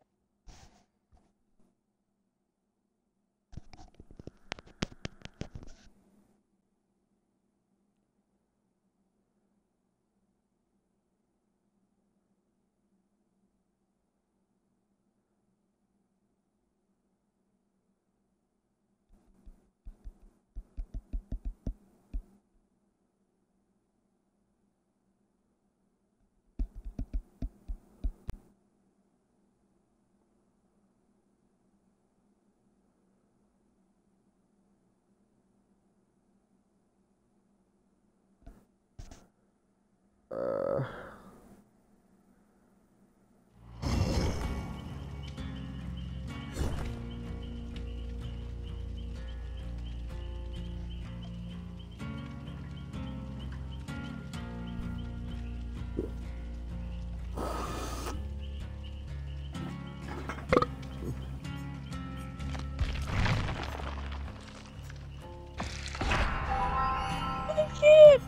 Shit!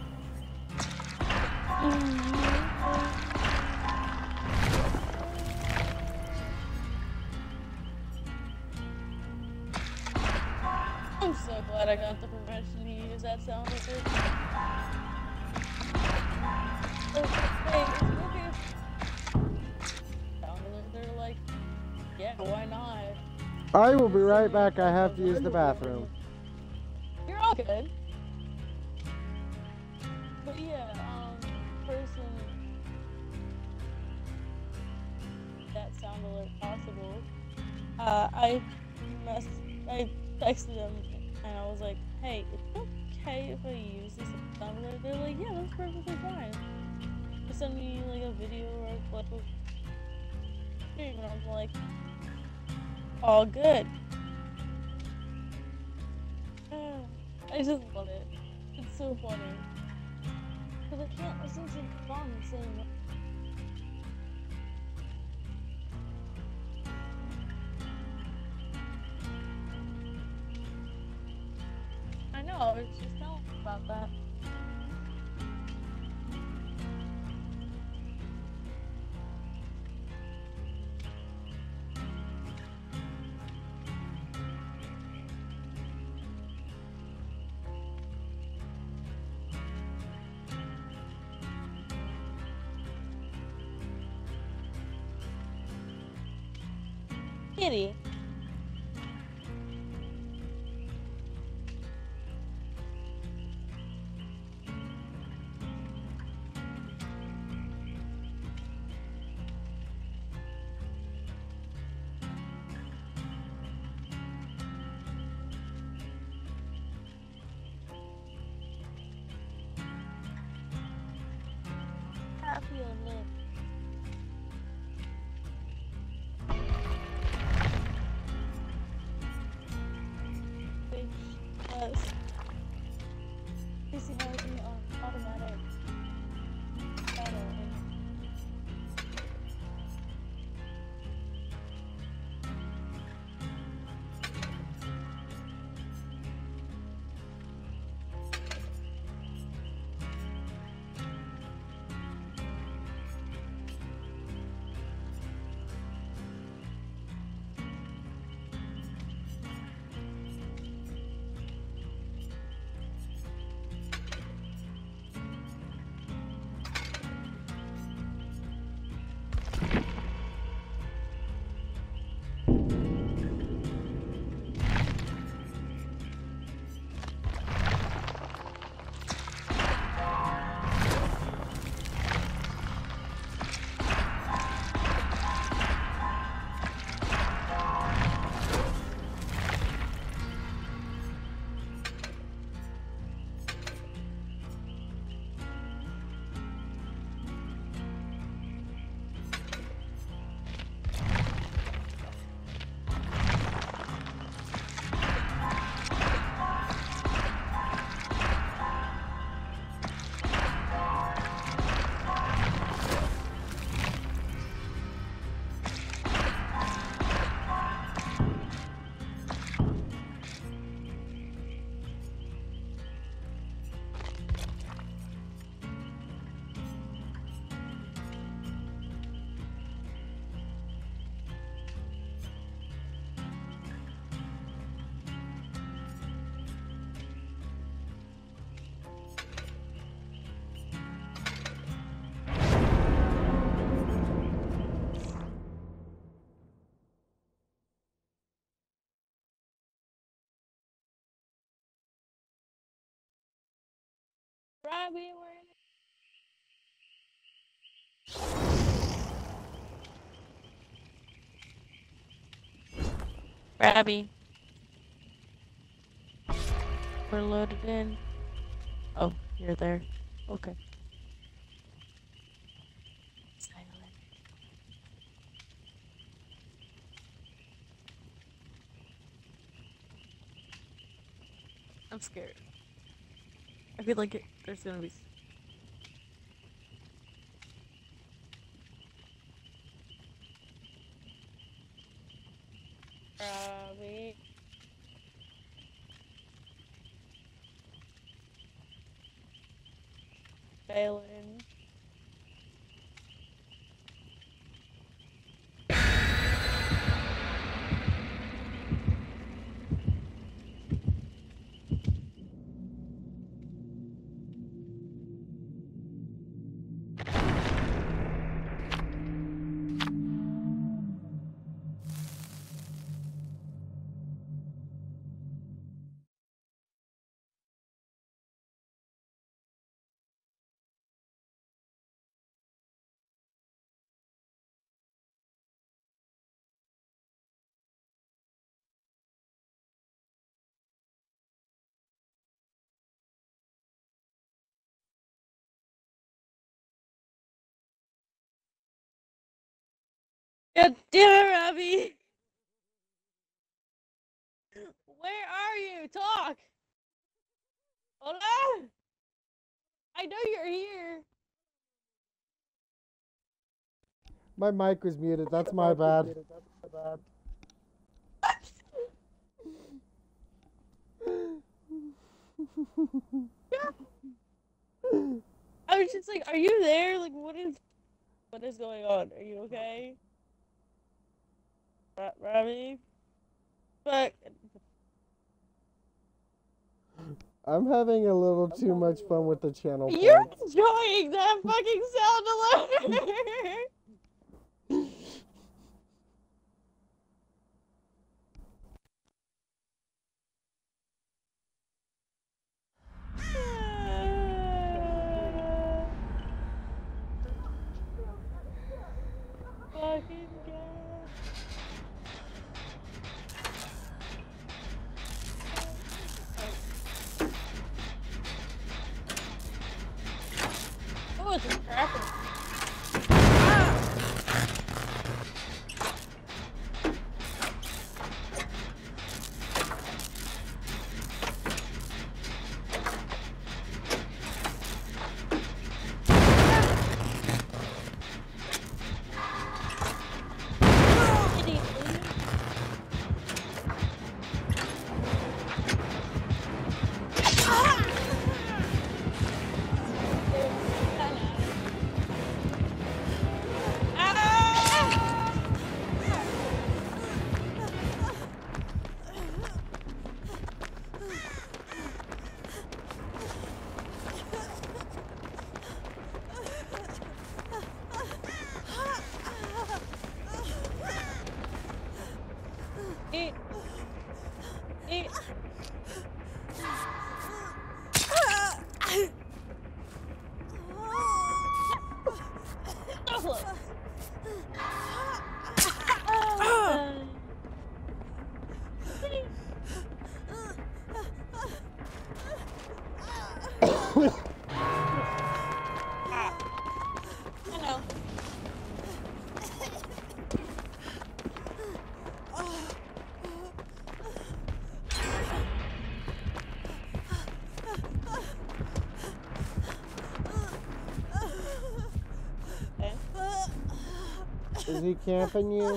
I'm so glad I got the permission to use that sound effect. Hey, they're like, yeah, why not? I will be right back. I have to use the bathroom. You're all good. But yeah, person that sound alert possible. I texted them and I was like, hey, is it okay if I use this sound alert? They're like, yeah, that's perfectly fine. They send me like a video or a clip of stream and I'm like, all good. I just love it. It's so funny. Because I can't listen to the song saying that. I know, I was just telling you about that. Kitty. Happy on it. Robbie, where Robbie, we're loaded in. Oh, you're there. Okay. Silent. I'm scared. I feel like there's gonna be. Robbie. Failing. God damn it, Robbie! Where are you? Talk! Hola! I know you're here! My mic was muted. That's my bad. I was just like, are you there? Like, what is going on? Are you okay? Robbie? Fuck. I'm having a little too much fun with the channel You're points. enjoying that fucking sound alert! Fucking god. Oh, it's a cracker. Eat. Eat. So close. Hello. Is he camping you?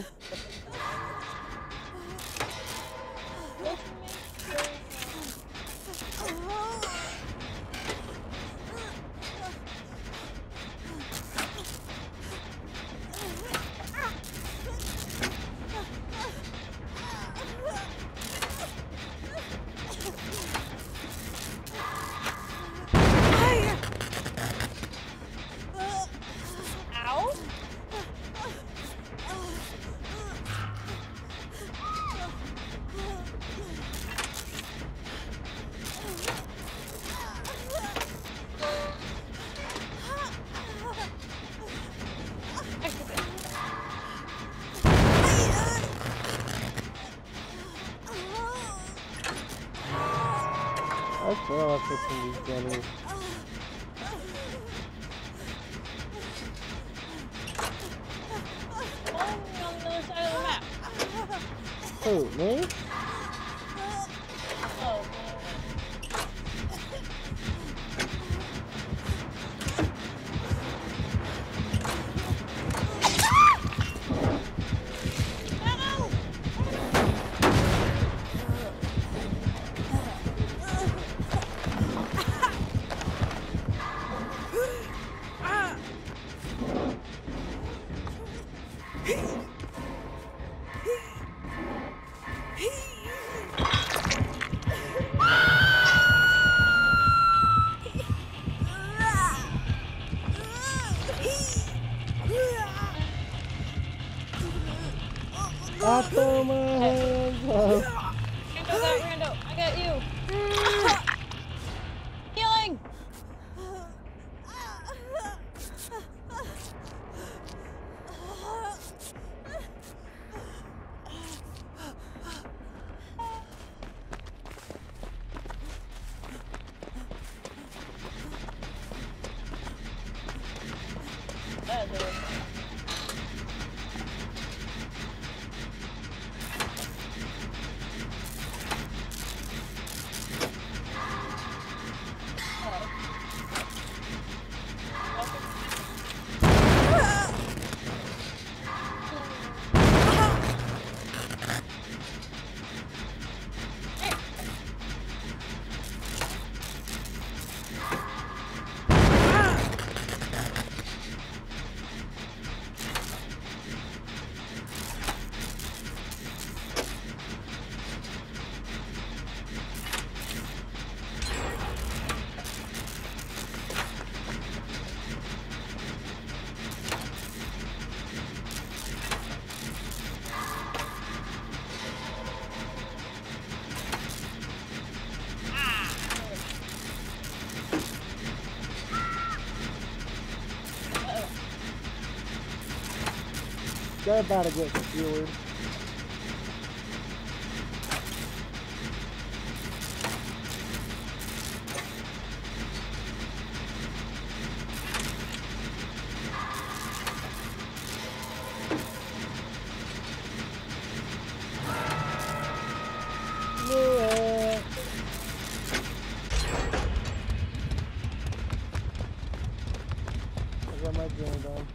Ow. They're all fixing these Jennies. On the other side of the map. Who, me? Oh, I throw my hands up. Rando, I got you. Healing. They're about to get skewered. Yeah. I got my gun done.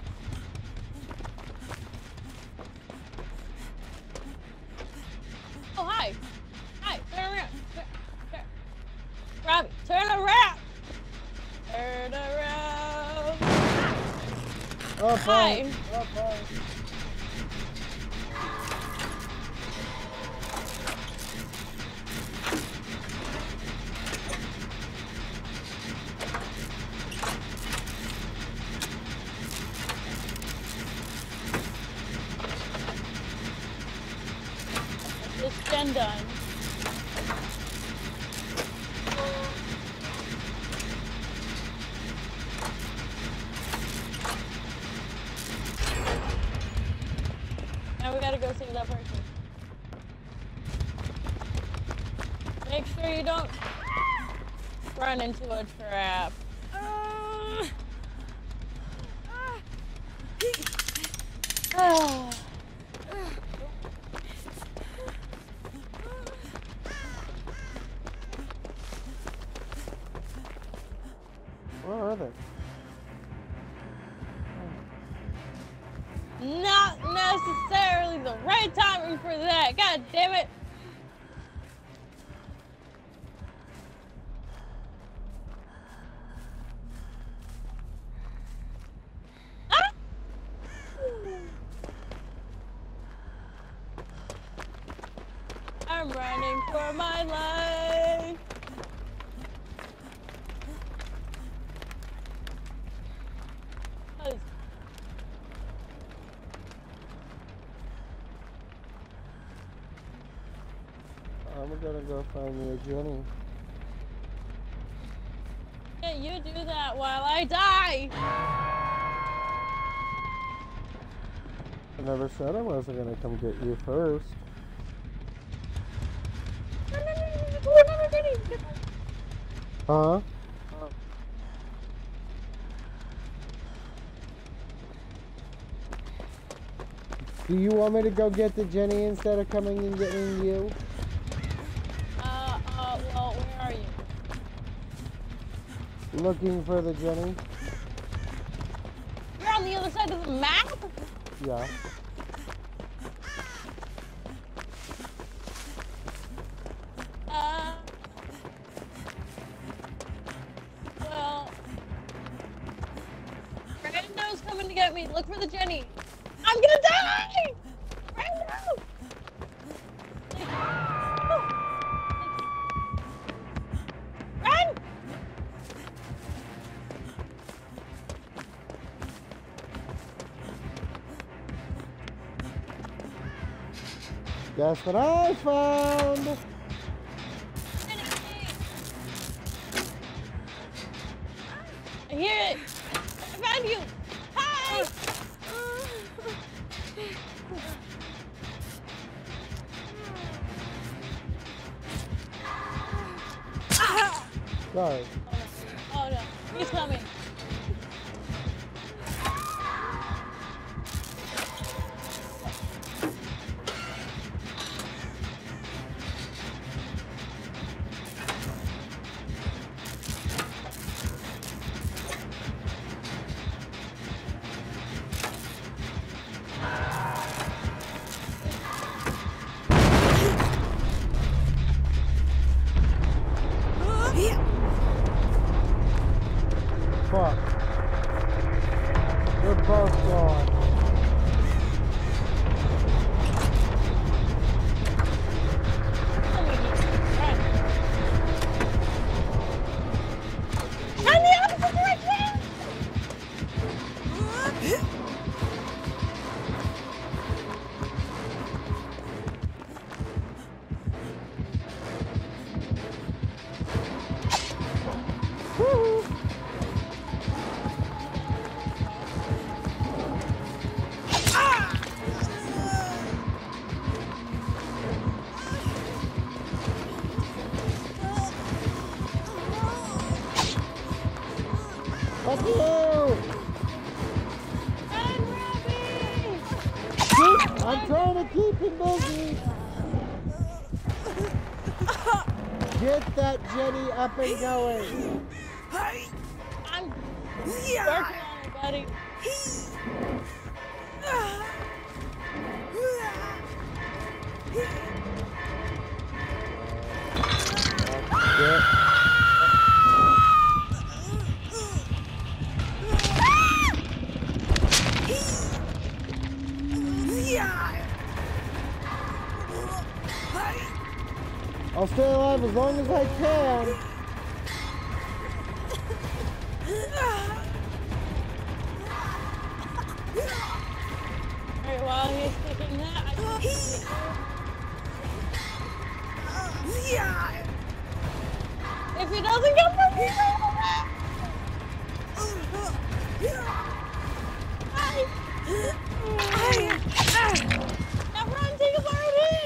Oh, hi. Hi, turn around. Robbie, turn around. Turn around. Oh, Hi. fine. Oh, fine. It's been done. Now we gotta go save that person. Make sure you don't run into a trap. Where are they? Not necessarily the right timing for that. God damn it. Ah! I'm running for my life. I'm gonna go find me a Jenny. Can't you do that while I die? I never said I wasn't gonna come get you first. Huh? Do you want me to go get the Jenny instead of coming and getting you? Well, where are you? Looking for the Jenny? You're on the other side of the map? Yeah. Well, Brando's coming to get me. Look for the Jenny. I'm gonna die! Brando! Run! Guess what I found? I hear it! I found you! Hi! Sorry. Oh no, he's coming. Fuck. They're both gone. Run the opposite direction! Woo! Fuck you! Run, Robbie! I'm trying to keep him busy. Get that Jenny up and going. I'm working on it, buddy. Get. I'll stay alive as long as I can. Alright, while he's kicking that, if he doesn't come from me, now run, take a hard hit!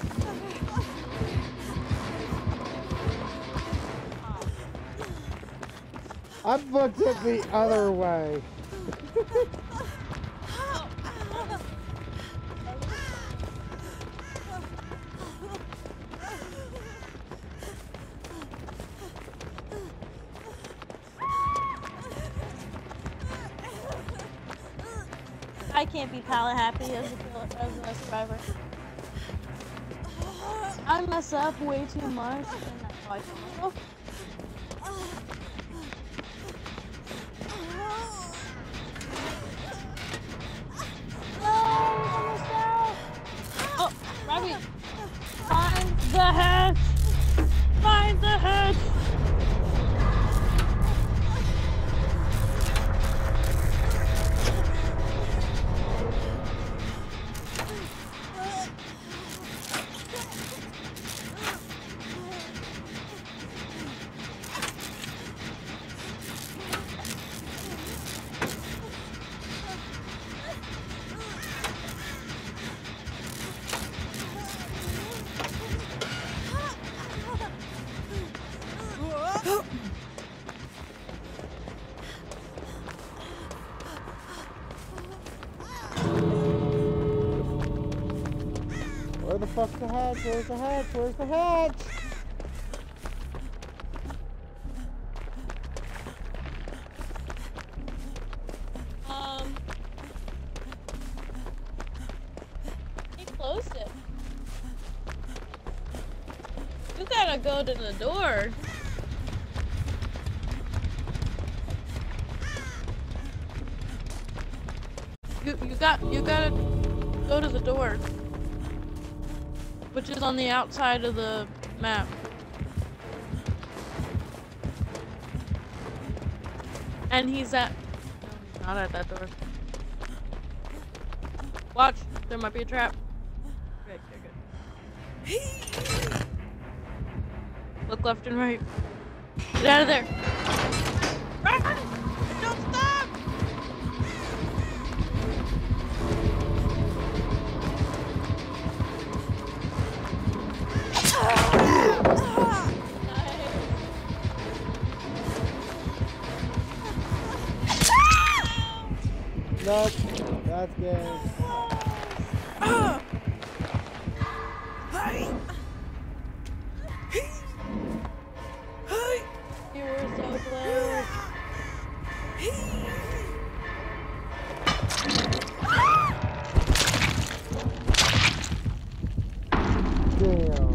I booked it the other way. I can't be pallet happy as a survivor. I mess up way too much, and that's how I feel myself. Oh, Robbie! Find the hatch! Find the hatch! Where the fuck's the hatch? Where's the hatch? Where's the hatch? He closed it. You gotta go to the door. You gotta go to the door, which is on the outside of the map. And he's at. No, he's not at that door. Watch, there might be a trap. Okay, good. Look left and right. Get out of there. Run! Don't stop! Nope, that's good. You were so close. Damn.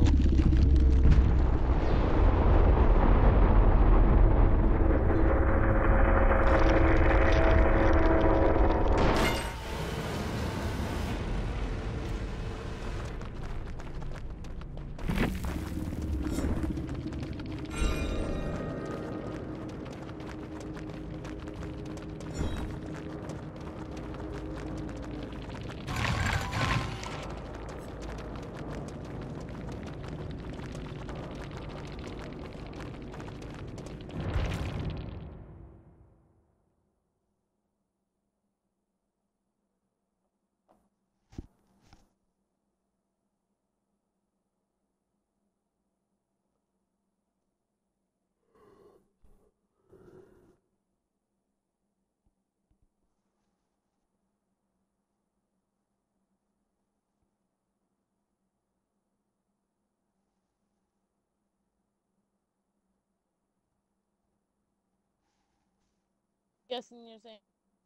Guessing you're saying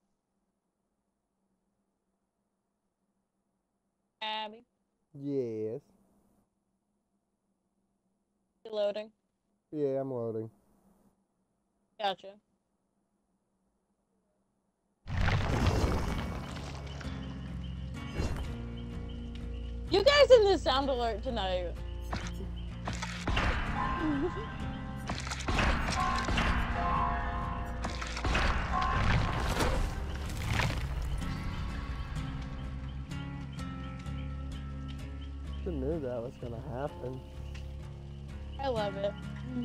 Abby. Yes. You loading? Yeah, I'm loading. Gotcha. You guys in this sound alert tonight. I knew that was gonna happen. I love it.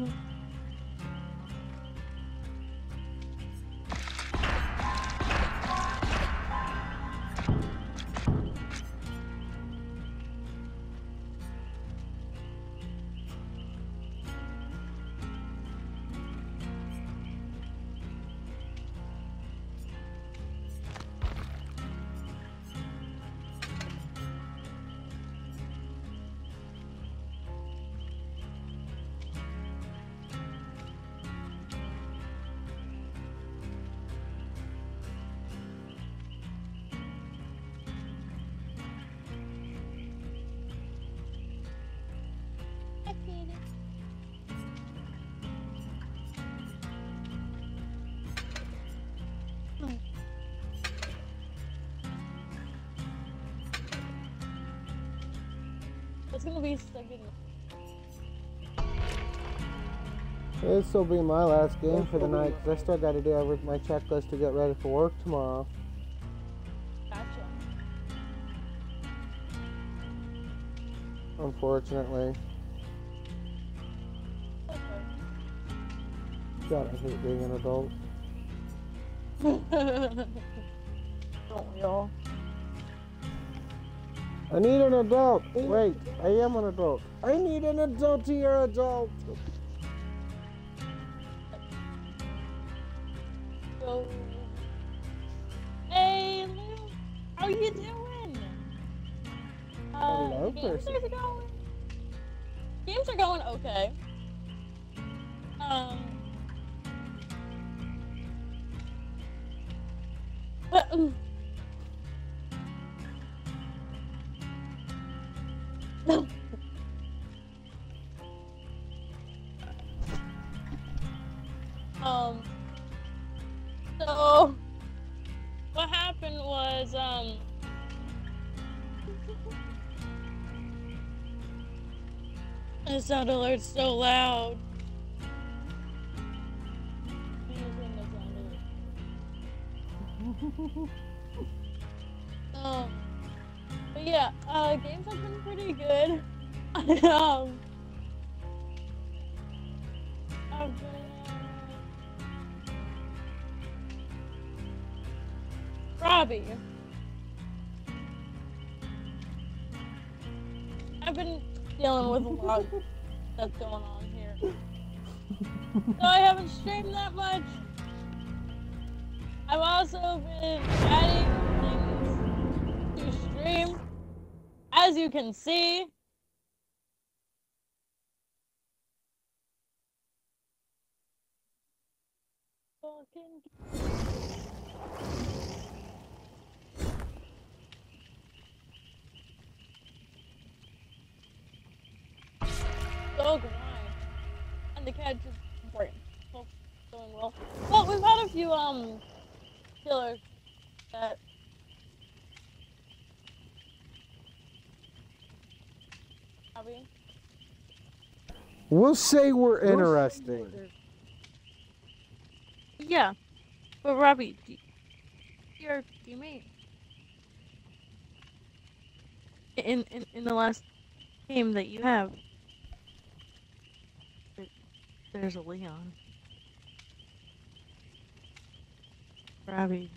It's gonna be stuck in. This will be my last game for the night because I still got to do with my checklist to get ready for work tomorrow. Gotcha. Unfortunately. Okay. God, I hate being an adult. Don't we all? I need an adult. Wait, I am an adult. I need an adultier adult. So, hey, Lou, how you doing? Hello? young person. Games are going okay. But, so what happened was, the sound alert's so loud. But yeah, games have been pretty good. I've been Robbie. I've been dealing with a lot that's going on here. So I haven't streamed that much. I've also been adding things to stream. As you can see, dog wine. And the cat just important. Well, going well. Well, we've had a few killers that We'll say we're interesting. Yeah, but Robbie, your teammate in the last game that you have, there's a Leon. Robbie,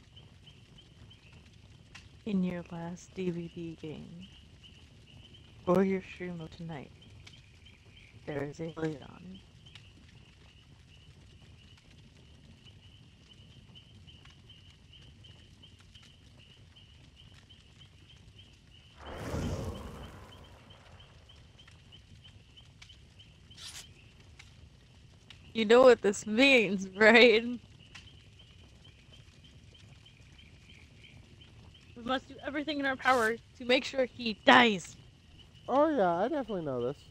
in your last DVD game, or your stream of tonight, there is a Leon. You know what this means, right? We must do everything in our power to make sure he dies. Oh yeah, I definitely know this.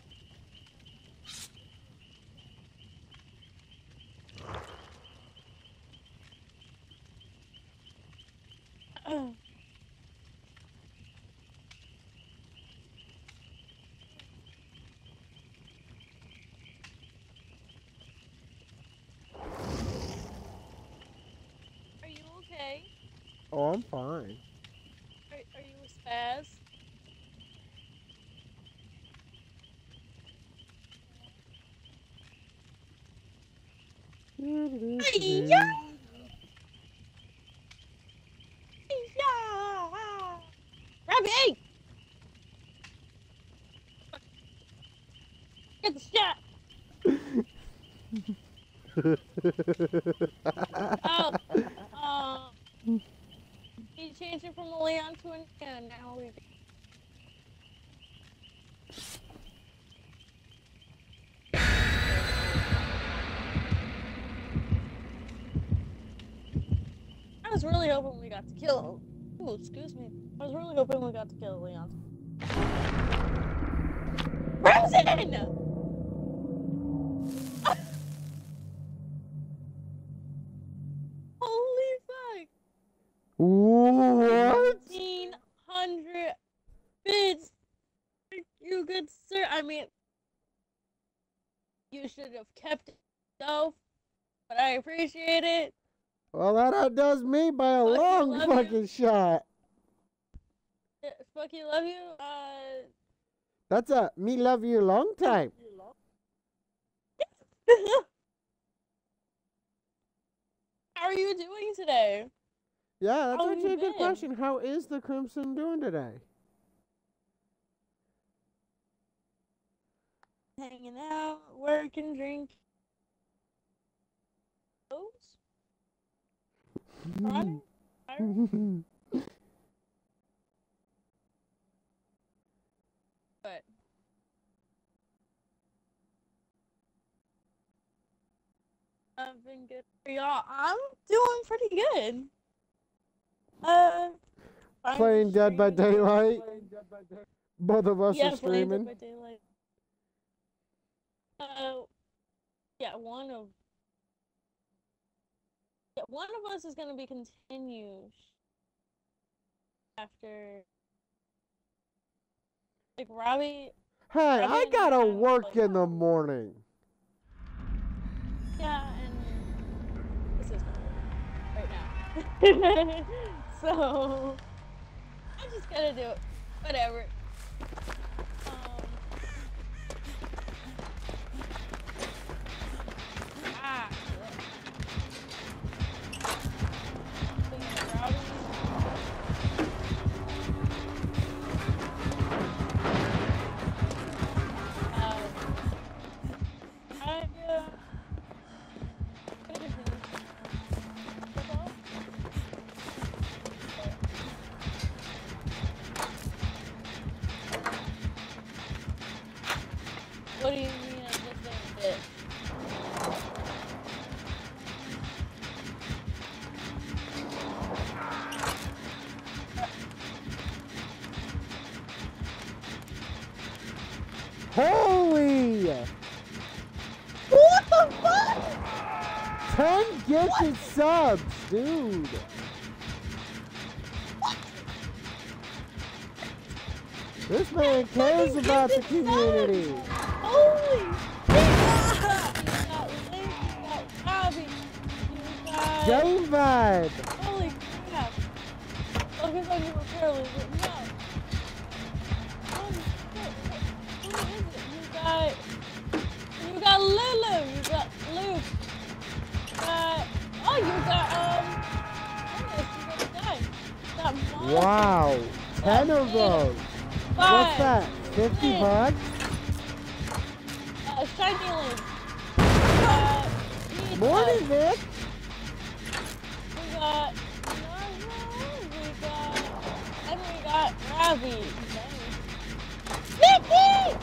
Are you okay? Oh, I'm fine. Are you a spaz? Yeah! Robbie! Get the shot! Oh, he changed it from a Leon to an and now we. I was really hoping we got to kill. Oh, excuse me. I was really hoping we got to kill Leon. Frozen! Holy fuck! What? 1,500 bits! You good sir. I mean, you should have kept it though, but I appreciate it. Well, that outdoes me by a long fucking shot. Fuck you, love you. That's a me love you long time. How are you doing today? Yeah, that's How have actually you a good been? question. How is the Crimson doing today? Hanging out, working, drinking. Friday? have been good for y'all. I'm doing pretty good. I'm Playing Dead by streaming. Daylight. Both of us Yeah, are playing streaming. Dead by Daylight. Yeah, one of us is gonna be continued after, like, Robbie. Hey, Robbie I and gotta have, work like, in the morning. Yeah, and this is my work right now. So I just gotta do it. Whatever. Ah. What do you mean I'm just a bit? Holy! What the fuck? 10 gifted subs, dude. This man cares about the community. Holy shit! Game vibe. Holy crap! Look at you were fairly written out. Holy shit! Who is it? You got Lulu. You got Luke. You got Ernest. You got Guy. You got Mom. Wow, 10 of those. What's that? 50 bucks? Shiny Link. Morning, Vic. We got Narwhal, and we got Ravi. Vicky!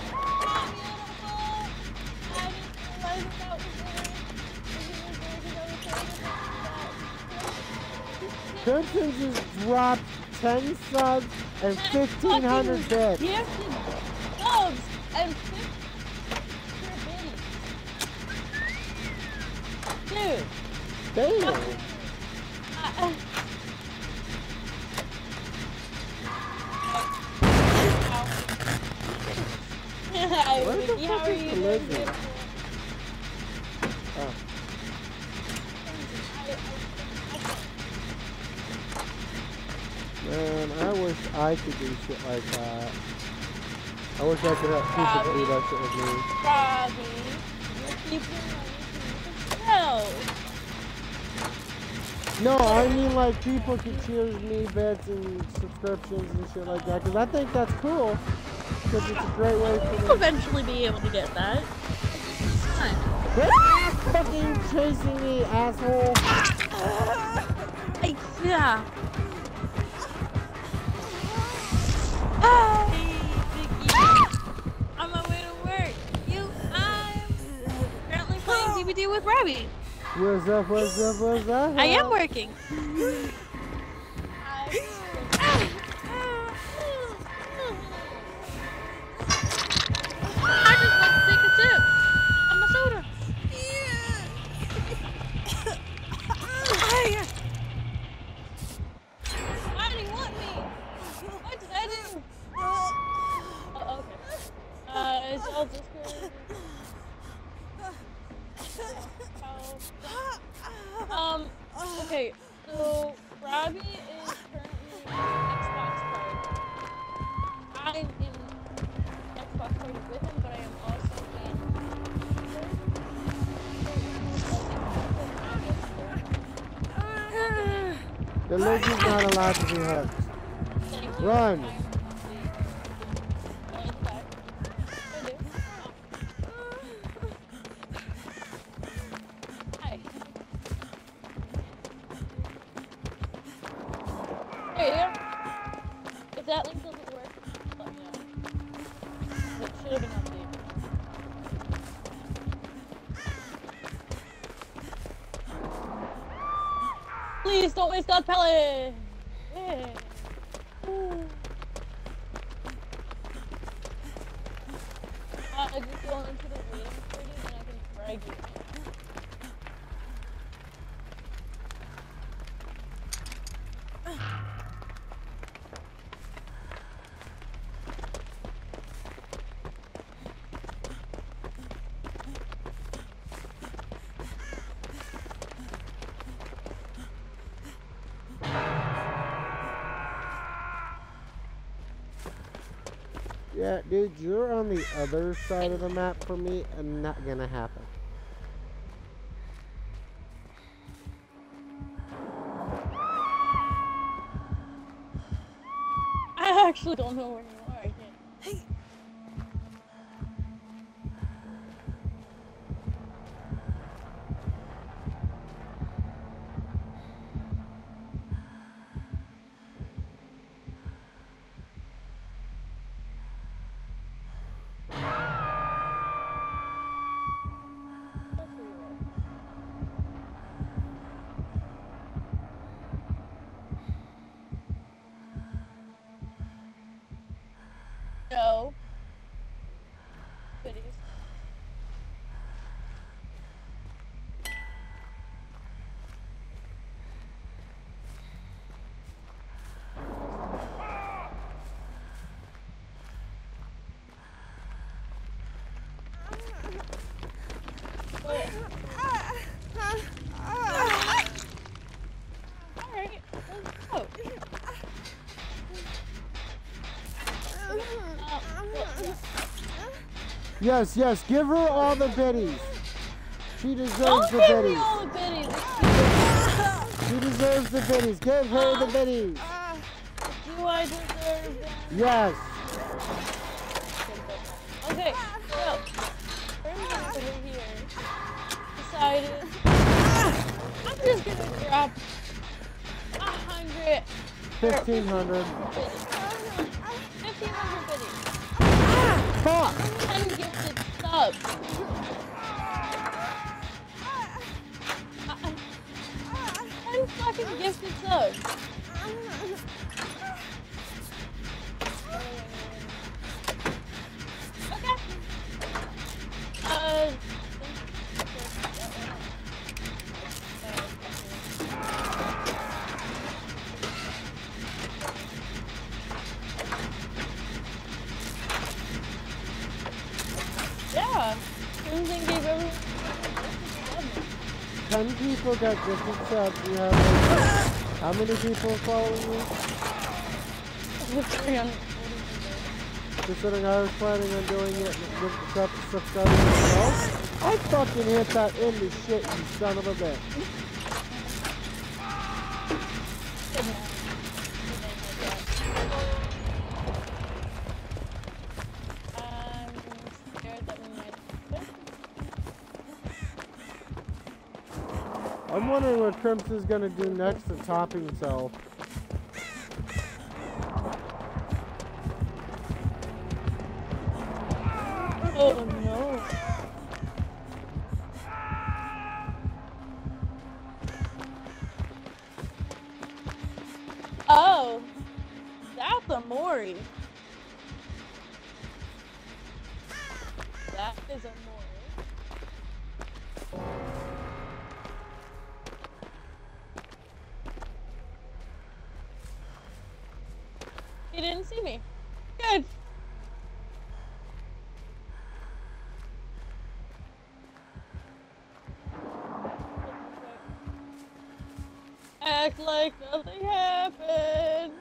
Crimson just dropped 10 subs and 1,500 bits. Gifted subs and 50 Dude. Damn. Hi, Where the Vicky, fuck how are is you the doing? lizard? Oh. Man, I wish I could do shit like that. I wish I could have people do that shit with me. Robbie, you're keeping money to yourself. No, I mean like people could cheers me bits and subscriptions and shit like that, because I think that's cool. Because it's a great way for You'll me. eventually be able to get that. Fine. Quit fucking chasing me, asshole. Yeah. On my way to work. I'm currently playing DVD with Robbie. What's up, what's up, what's up? I am working. I just want to take a sip on my soda. Why do you want me? What did I do? Oh, okay. It's all just good. Okay, so Robbie is currently in Xbox party. I'm in Xbox party with him, but I am also in The lady's not allowed to be hooked. Run! If that link doesn't work, let me know. It should have been updated. Please don't waste God pellet. Yeah. I just go into the waiting party and I can frag you. Yeah, dude, you're on the other side of the map for me, and not gonna happen. I actually don't know where you are. I can't. No. Goodies. Alright, let's go. Yes, yes, give her all the biddies. She deserves Don't the give me biddies. all the biddies. She deserves the biddies. Give her the biddies. Do I deserve them? Yes. Okay, so Terrorfing over here decided I'm just gonna drop 100 1,500. 1,500 biddies. Fuck. 10 gifted subs. 10 fucking gifted subs. Okay. Yeah. Crimson gave everyone 10 people got gifted subs. You have like, how many people following you? 340. Considering I was planning on doing it with subscribing myself, I fucking hit that indie shit, you son of a bitch. I'm scared that we might. I'm wondering what Crimson's gonna do next to top himself. Oh no. Oh, that's a Mori. That is a Mori. He didn't see me. Good. Act like nothing happened.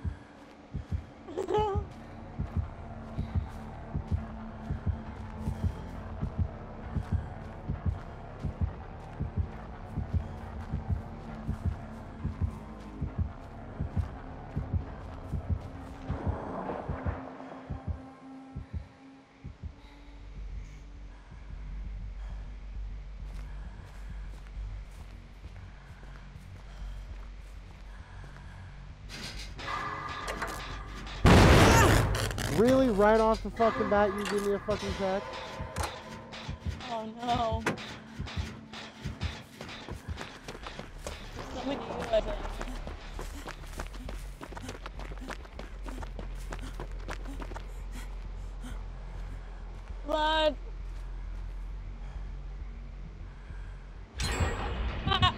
Really? Right off the fucking bat, you give me a fucking check? Oh no. Somebody weapon. Blood. Ah.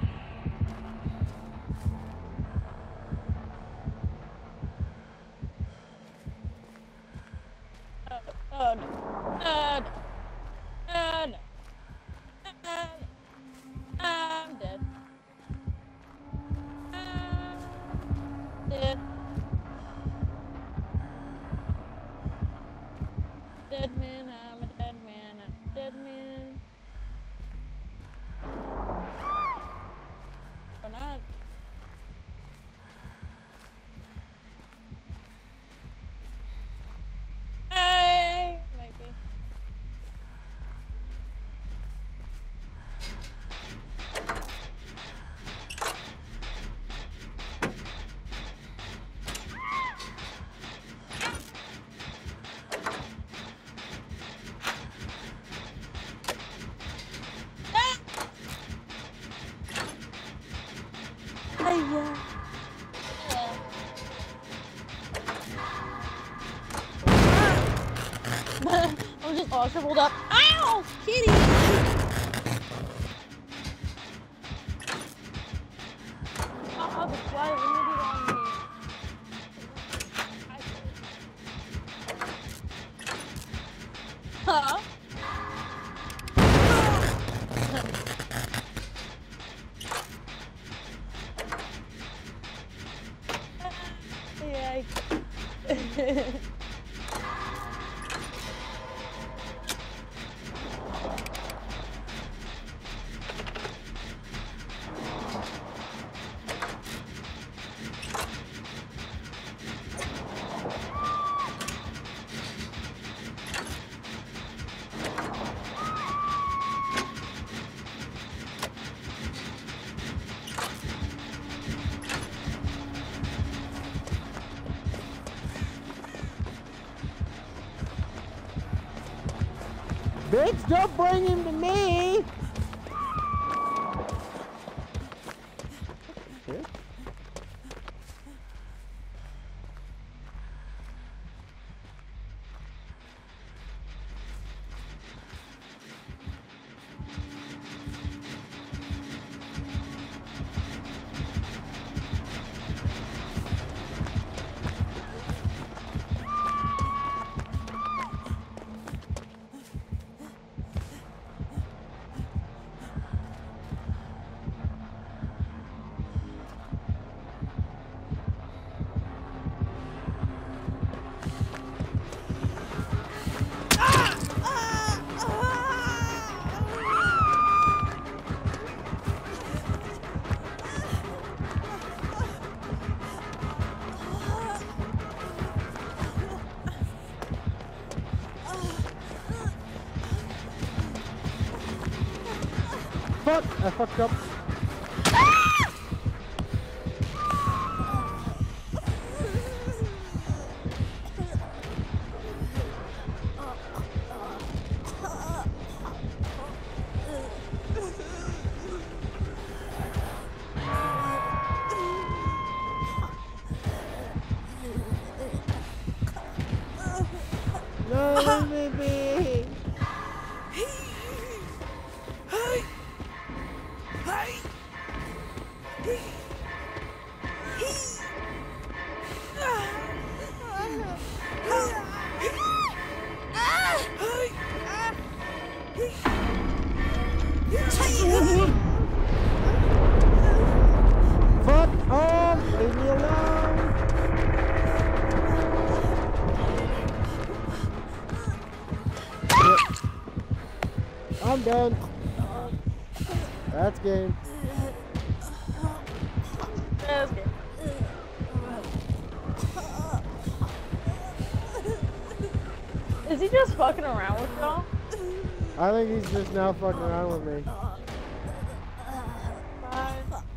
Oh no. Oh no. Oh no. I'm dead. Dead. Dead man, I'm a dead man, I'm a dead man. Or not. Hey! Might be. Yeah. I'm just all shriveled up. Ow! Kitty! Oh, the fly landed on me. Huh? Yeah. Bitch, don't bring him to me! Shit. Fuck! I fucked up. No, baby! Fuck off! Leave me alone! Yep. I'm done. That's game. That's good. Is he just fucking around with y'all? I think he's just now fucking around with me. Bye.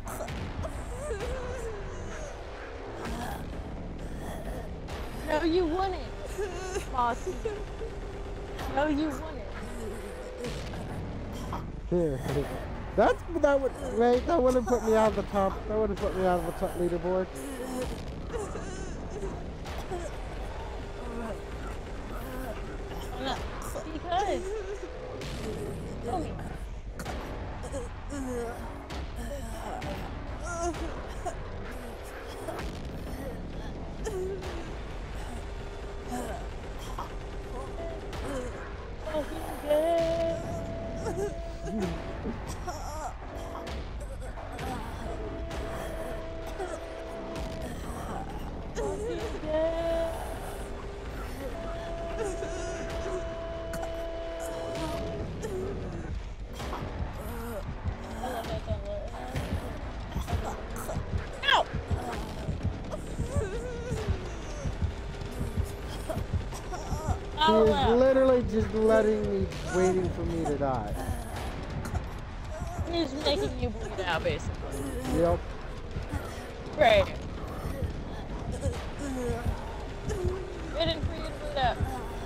No, you wouldn't. Boss. No, you wouldn't. Here. That would wait. That wouldn't put me out of the top. That would have put me out of the top leaderboard. Because. Oh. He is literally just letting me, waiting for me to die. He's making you bleed out, basically. Yep. Right. Waiting for you to bleed out.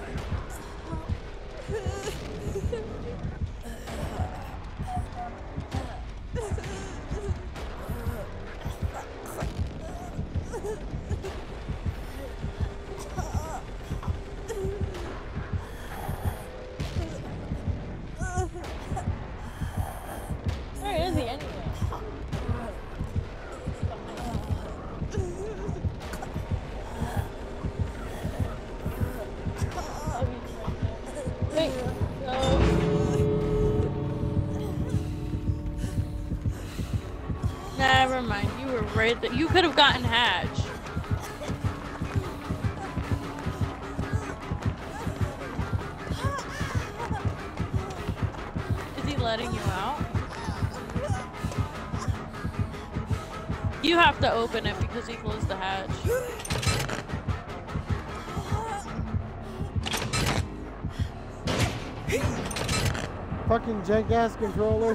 Where is he anyway? Wait, no. Never mind, you were right there. You could have gotten Hatch. Is he letting you out? You have to open it because he closed the hatch. Fucking jank ass controller.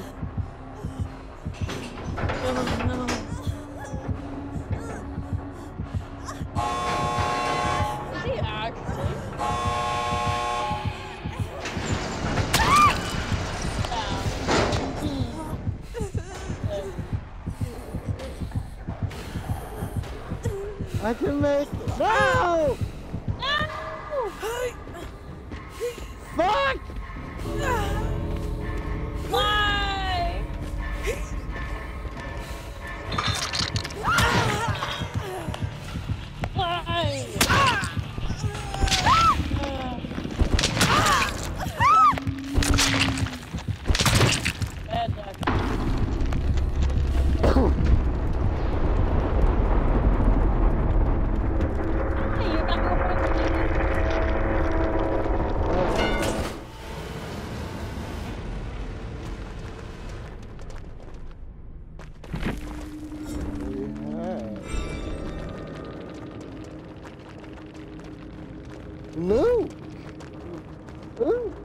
Oh, no. Is he actually? I can make it. No! No! Fuck! Why? Why? Bad luck. Hey, you got no friends. Luke! Ooh.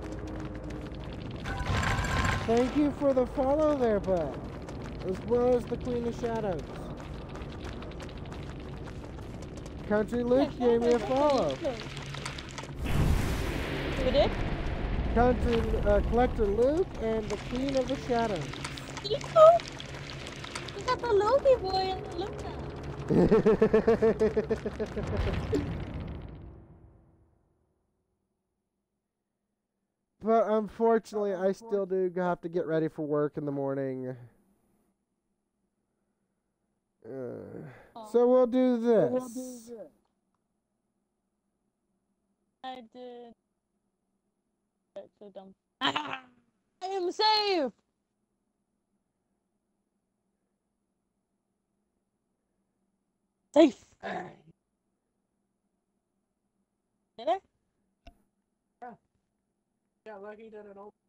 Thank you for the follow there, bud. As well as the Queen of Shadows. Country Luke gave me a follow. Who did? Country Collector Luke and the Queen of the Shadows. You got the Loki boy in the lookout. But unfortunately, I still do have to get ready for work in the morning. So we'll do this. I did. That's so dumb. I am safe! Safe! Did I? Yeah, Lucky did it all.